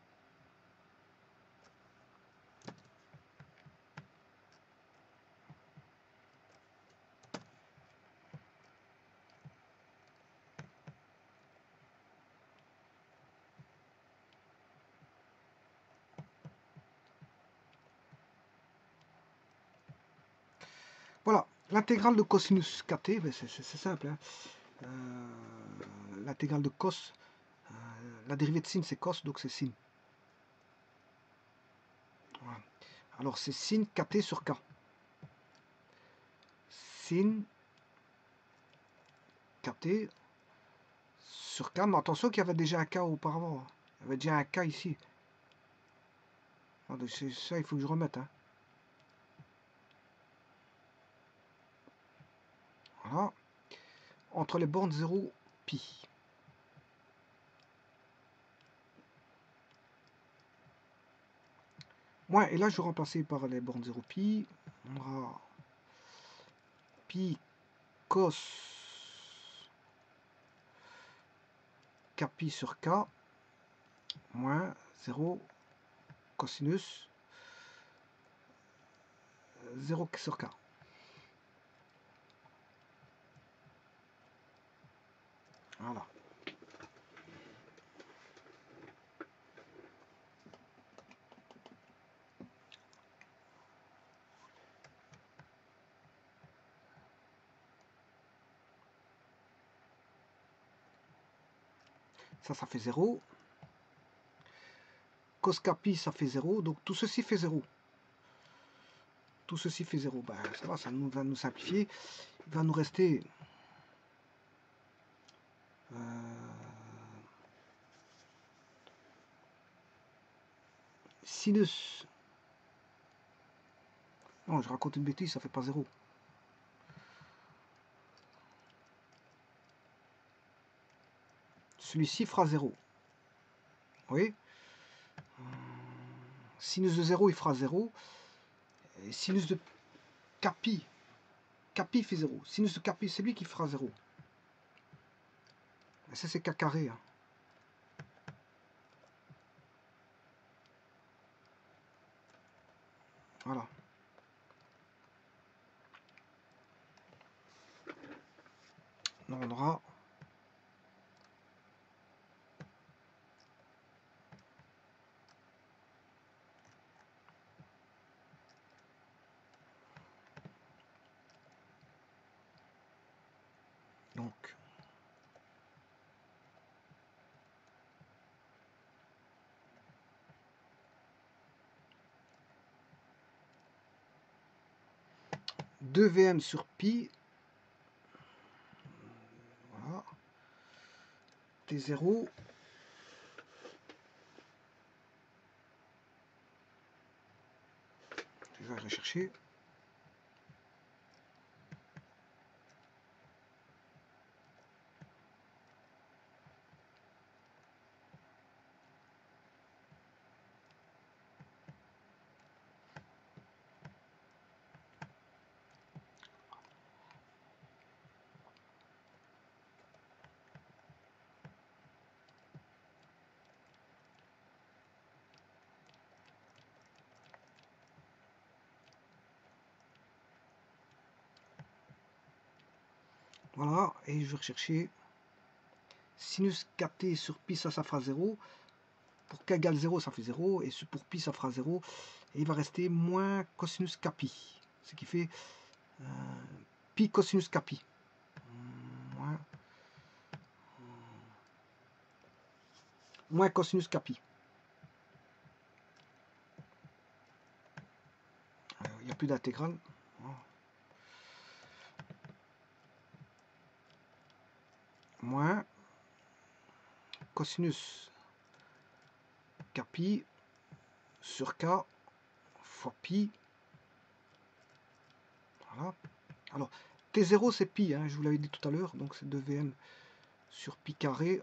Voilà, l'intégrale de cosinus kt, ben c'est simple. Hein. L'intégrale de cos, la dérivée de sin c'est cos, donc c'est sin. Voilà. Alors c'est sin kt sur k. Sin kt sur k, mais attention qu'il y avait déjà un k auparavant. Il y avait déjà un k ici. C'est ça, il faut que je remette. Hein. Voilà. Entre les bornes 0, pi. Ouais, et là, je vais remplacer par les bornes 0 pi. On aura pi cos kpi sur k moins 0 cosinus 0 sur k. Voilà. Ça fait 0. Cos kpi, ça fait 0. Donc tout ceci fait 0. Tout ceci fait 0. Ben, ça va nous simplifier. Il va nous rester sinus... Non, je raconte une bêtise, ça fait pas 0. Celui-ci fera 0. Vous voyez? Sinus de 0, il fera 0. Et sinus de capi, capi fait 0. Sinus de capi, c'est lui qui fera 0. Et ça, c'est K carré. Hein. Voilà. Donc, on aura... Donc... deux Vm sur pi, voilà, T0, je vais rechercher, voilà, et je vais rechercher sinus kt sur pi, ça fera 0, pour k égale 0, ça fait 0, et pour pi, ça fera 0, et il va rester moins cosinus kpi, ce qui fait pi cosinus kpi, moins cosinus kpi. Il n'y a plus d'intégrale. Moins cosinus kpi sur k fois pi. Voilà. Alors, T0 c'est pi, hein, je vous l'avais dit tout à l'heure, donc c'est 2Vm sur pi carré.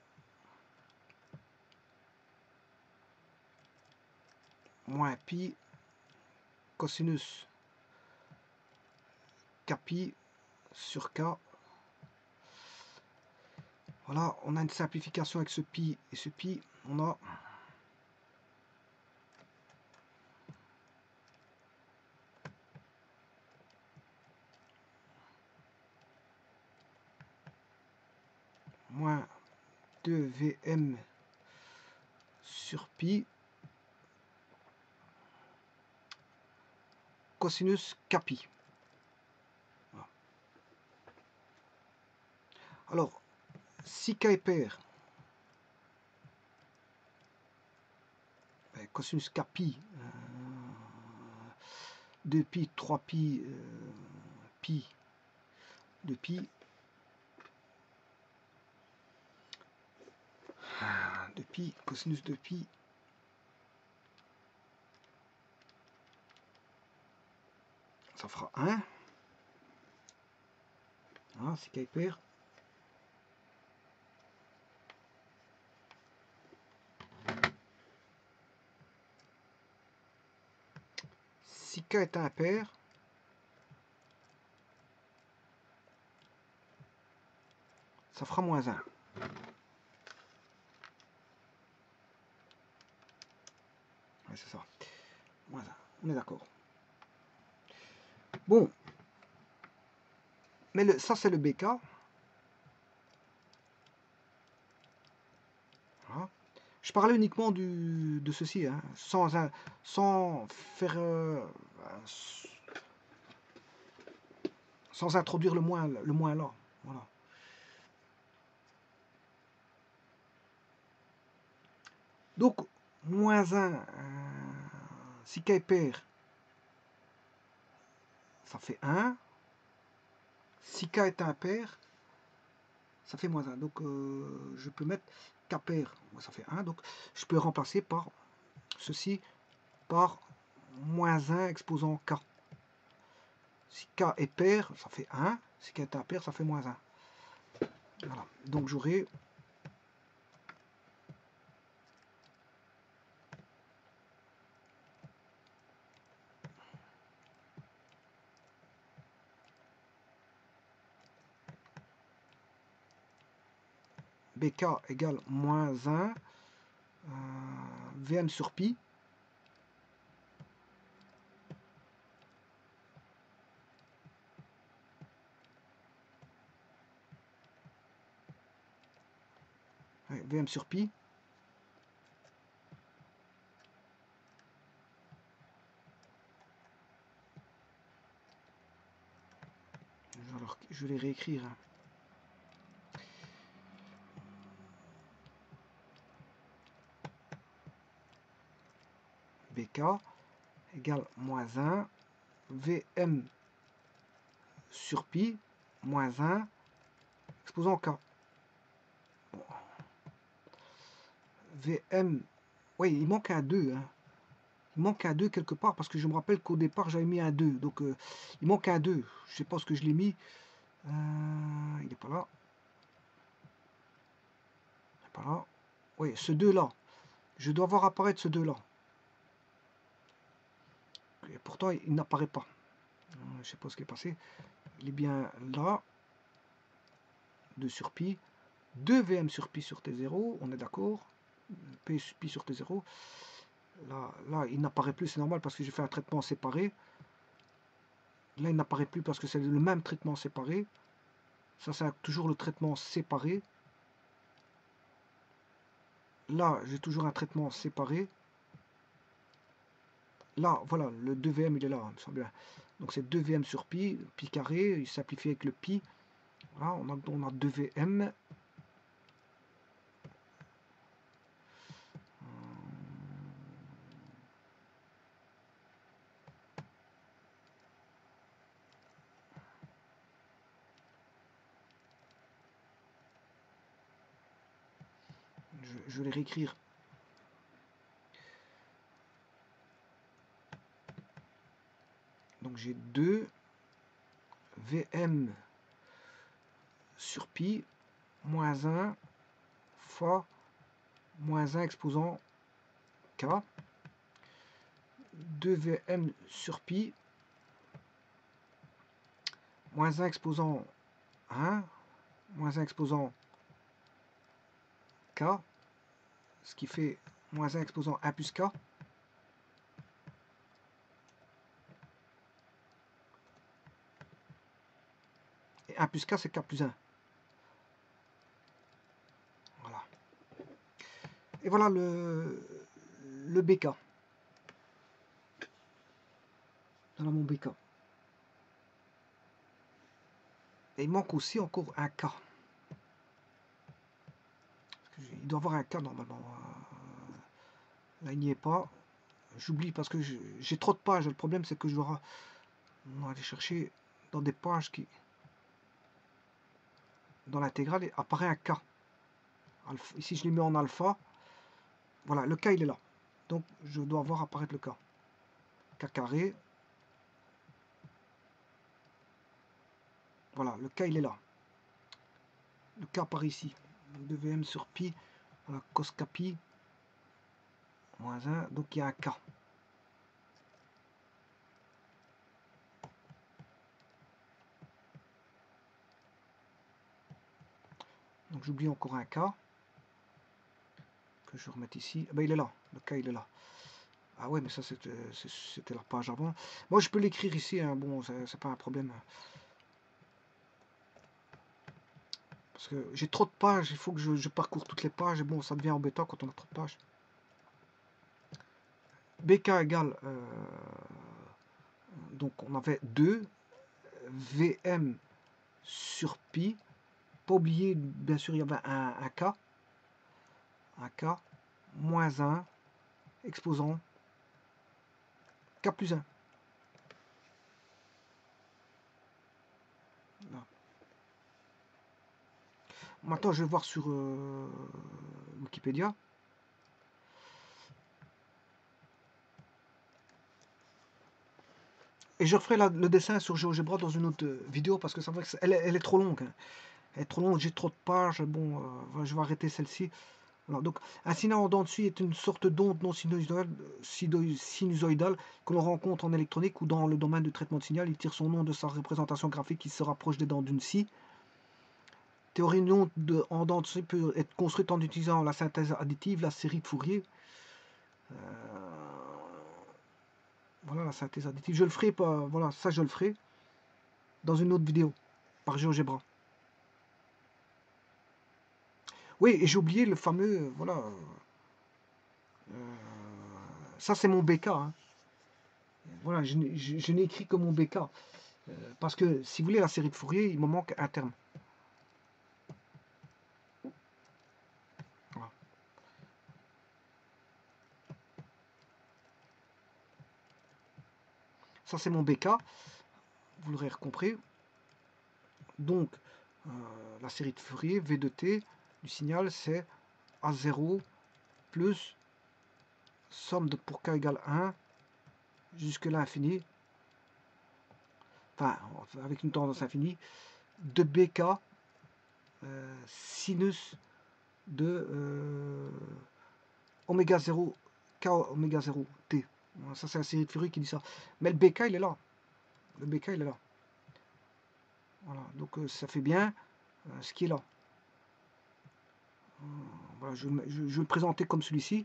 Moins pi cosinus kpi sur k. Voilà, on a une simplification avec ce pi et ce pi. On a moins 2Vm sur pi cosinus kpi. Voilà. Alors, si k est pair, cosinus kpi, 2pi, 3pi, pi, 2pi, 2pi, cosinus de pi, ça fera 1. Voilà, c'est k est pair. Si k est impair, ça fera moins 1. Ouais, c'est ça. Moins 1. On est d'accord. Bon. Mais ça, c'est le BK. Voilà. Je parlais uniquement de ceci, hein, sans faire... sans introduire le moins là. Voilà. Donc, moins 1, si k est pair, ça fait 1. Si k est impair, ça fait moins 1. Donc, je peux mettre k pair, ça fait 1. Donc, je peux remplacer par ceci par moins 1 exposant K. Si K est pair, ça fait 1. Si K est impair, ça fait moins 1. Voilà. Donc j'aurai BK égale moins 1 VM sur pi. VM sur pi. Alors, je vais les réécrire. BK égale moins 1 VM sur pi moins 1 exposant K. Bon. VM, oui, il manque un 2. Hein. Il manque un 2 quelque part parce que je me rappelle qu'au départ j'avais mis un 2. Donc il manque un 2. Je sais pas ce que je l'ai mis. Il n'est pas là. Il n'est pas là. Oui, ce 2 là. Je dois voir apparaître ce 2 là. Et pourtant il n'apparaît pas. Je sais pas ce qui est passé. Il est bien là. 2 sur pi. 2 VM sur pi sur T0. On est d'accord. Pi sur T0. Là, il n'apparaît plus, c'est normal parce que j'ai fait un traitement séparé. Là, il n'apparaît plus parce que c'est le même traitement séparé. Ça, c'est toujours le traitement séparé. Là, j'ai toujours un traitement séparé. Là, voilà, le 2VM, il est là, il me semble bien. Donc, c'est 2VM sur pi, pi carré, il simplifie avec le pi. Voilà, on a 2VM. Je vais les réécrire. Donc j'ai 2 VM sur pi moins 1 fois moins 1 exposant K. 2 VM sur pi moins 1 exposant 1 moins 1 exposant K, ce qui fait moins 1 exposant 1 plus K. Et 1 plus K, c'est K plus 1. Voilà. Et voilà le BK. Voilà mon BK. Et il manque aussi encore un K. Il doit y avoir un K normalement. Là, il n'y est pas. J'oublie parce que j'ai trop de pages. Le problème, c'est que je dois aller chercher dans des pages qui... Dans l'intégrale, il apparaît un K. Alpha. Ici, je l'ai mis en alpha. Voilà, le K, il est là. Donc, je dois voir apparaître le K. K carré. Voilà, le K, il est là. Le K apparaît ici. 2VM sur pi. Voilà, cos K pi. Moins 1. Donc, il y a un K. Donc, j'oublie encore un K. Que je remette ici. Ah ben, il est là. Le K, il est là. Ah ouais, mais ça, c'était la page avant. Moi, je peux l'écrire ici. Hein. Bon, c'est pas un problème. Parce que j'ai trop de pages, il faut que je parcours toutes les pages, et bon, ça devient embêtant quand on a trop de pages. BK égale, donc on avait 2 VM sur pi. Pas oublier, bien sûr, il y avait un K. Un K, moins 1, exposant K plus 1. Là. Maintenant, je vais voir sur Wikipédia. Et je referai le dessin sur GeoGebra dans une autre vidéo parce que c'est vrai qu'elle elle est trop longue. Hein. Elle est trop longue, j'ai trop de pages. Bon, je vais arrêter celle-ci. Alors, donc, un signal en dents de scie est une sorte d'onde non sinusoïdale que l'on rencontre en électronique ou dans le domaine du traitement de signal. Il tire son nom de sa représentation graphique qui se rapproche des dents d'une scie. Théorie une onde en dents de scie peut être construite en utilisant la synthèse additive, la série de Fourier. Voilà la synthèse additive. Je le ferai pas. Voilà, ça je le ferai dans une autre vidéo par GeoGebra. Oui, et j'ai oublié le fameux. Voilà. Ça c'est mon BK. Hein. Voilà, je n'ai écrit que mon BK. Parce que si vous voulez la série de Fourier, il me manque un terme. Voilà. Ça c'est mon BK. Vous l'aurez compris. Donc, la série de Fourier, V de T, du signal, c'est A0 plus somme de pour K égale 1 jusque l'infini, enfin, avec une tendance infinie, de BK sinus de oméga 0, K oméga 0 T. Ça, c'est la série de Fourier qui dit ça. Mais le BK, il est là. Le BK, il est là. Voilà, donc ça fait bien ce qui est là. Voilà, je vais le présenter comme celui-ci.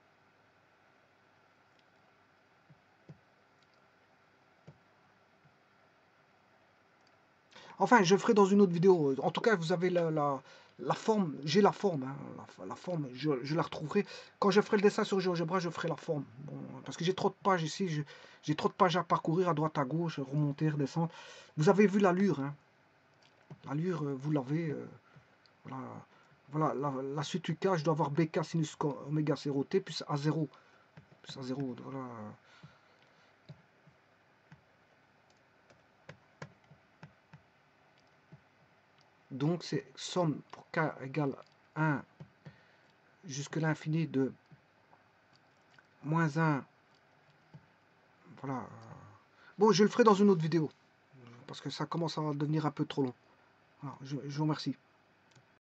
Enfin, je le ferai dans une autre vidéo. En tout cas, vous avez la forme. J'ai la forme. Hein, la forme, je la retrouverai. Quand je ferai le dessin sur GeoGebra, je ferai la forme. Bon, parce que j'ai trop de pages ici. J'ai trop de pages à parcourir à droite, à gauche, remonter, redescendre. Vous avez vu l'allure. Hein. L'allure, vous l'avez. Voilà, voilà la suite du cas, je dois avoir BK sinus oméga 0T plus A0. Plus A0. Voilà. Donc, c'est somme pour K égale 1 jusque l'infini de moins 1. Voilà. Bon, je le ferai dans une autre vidéo. Parce que ça commence à devenir un peu trop long. Alors, je vous remercie.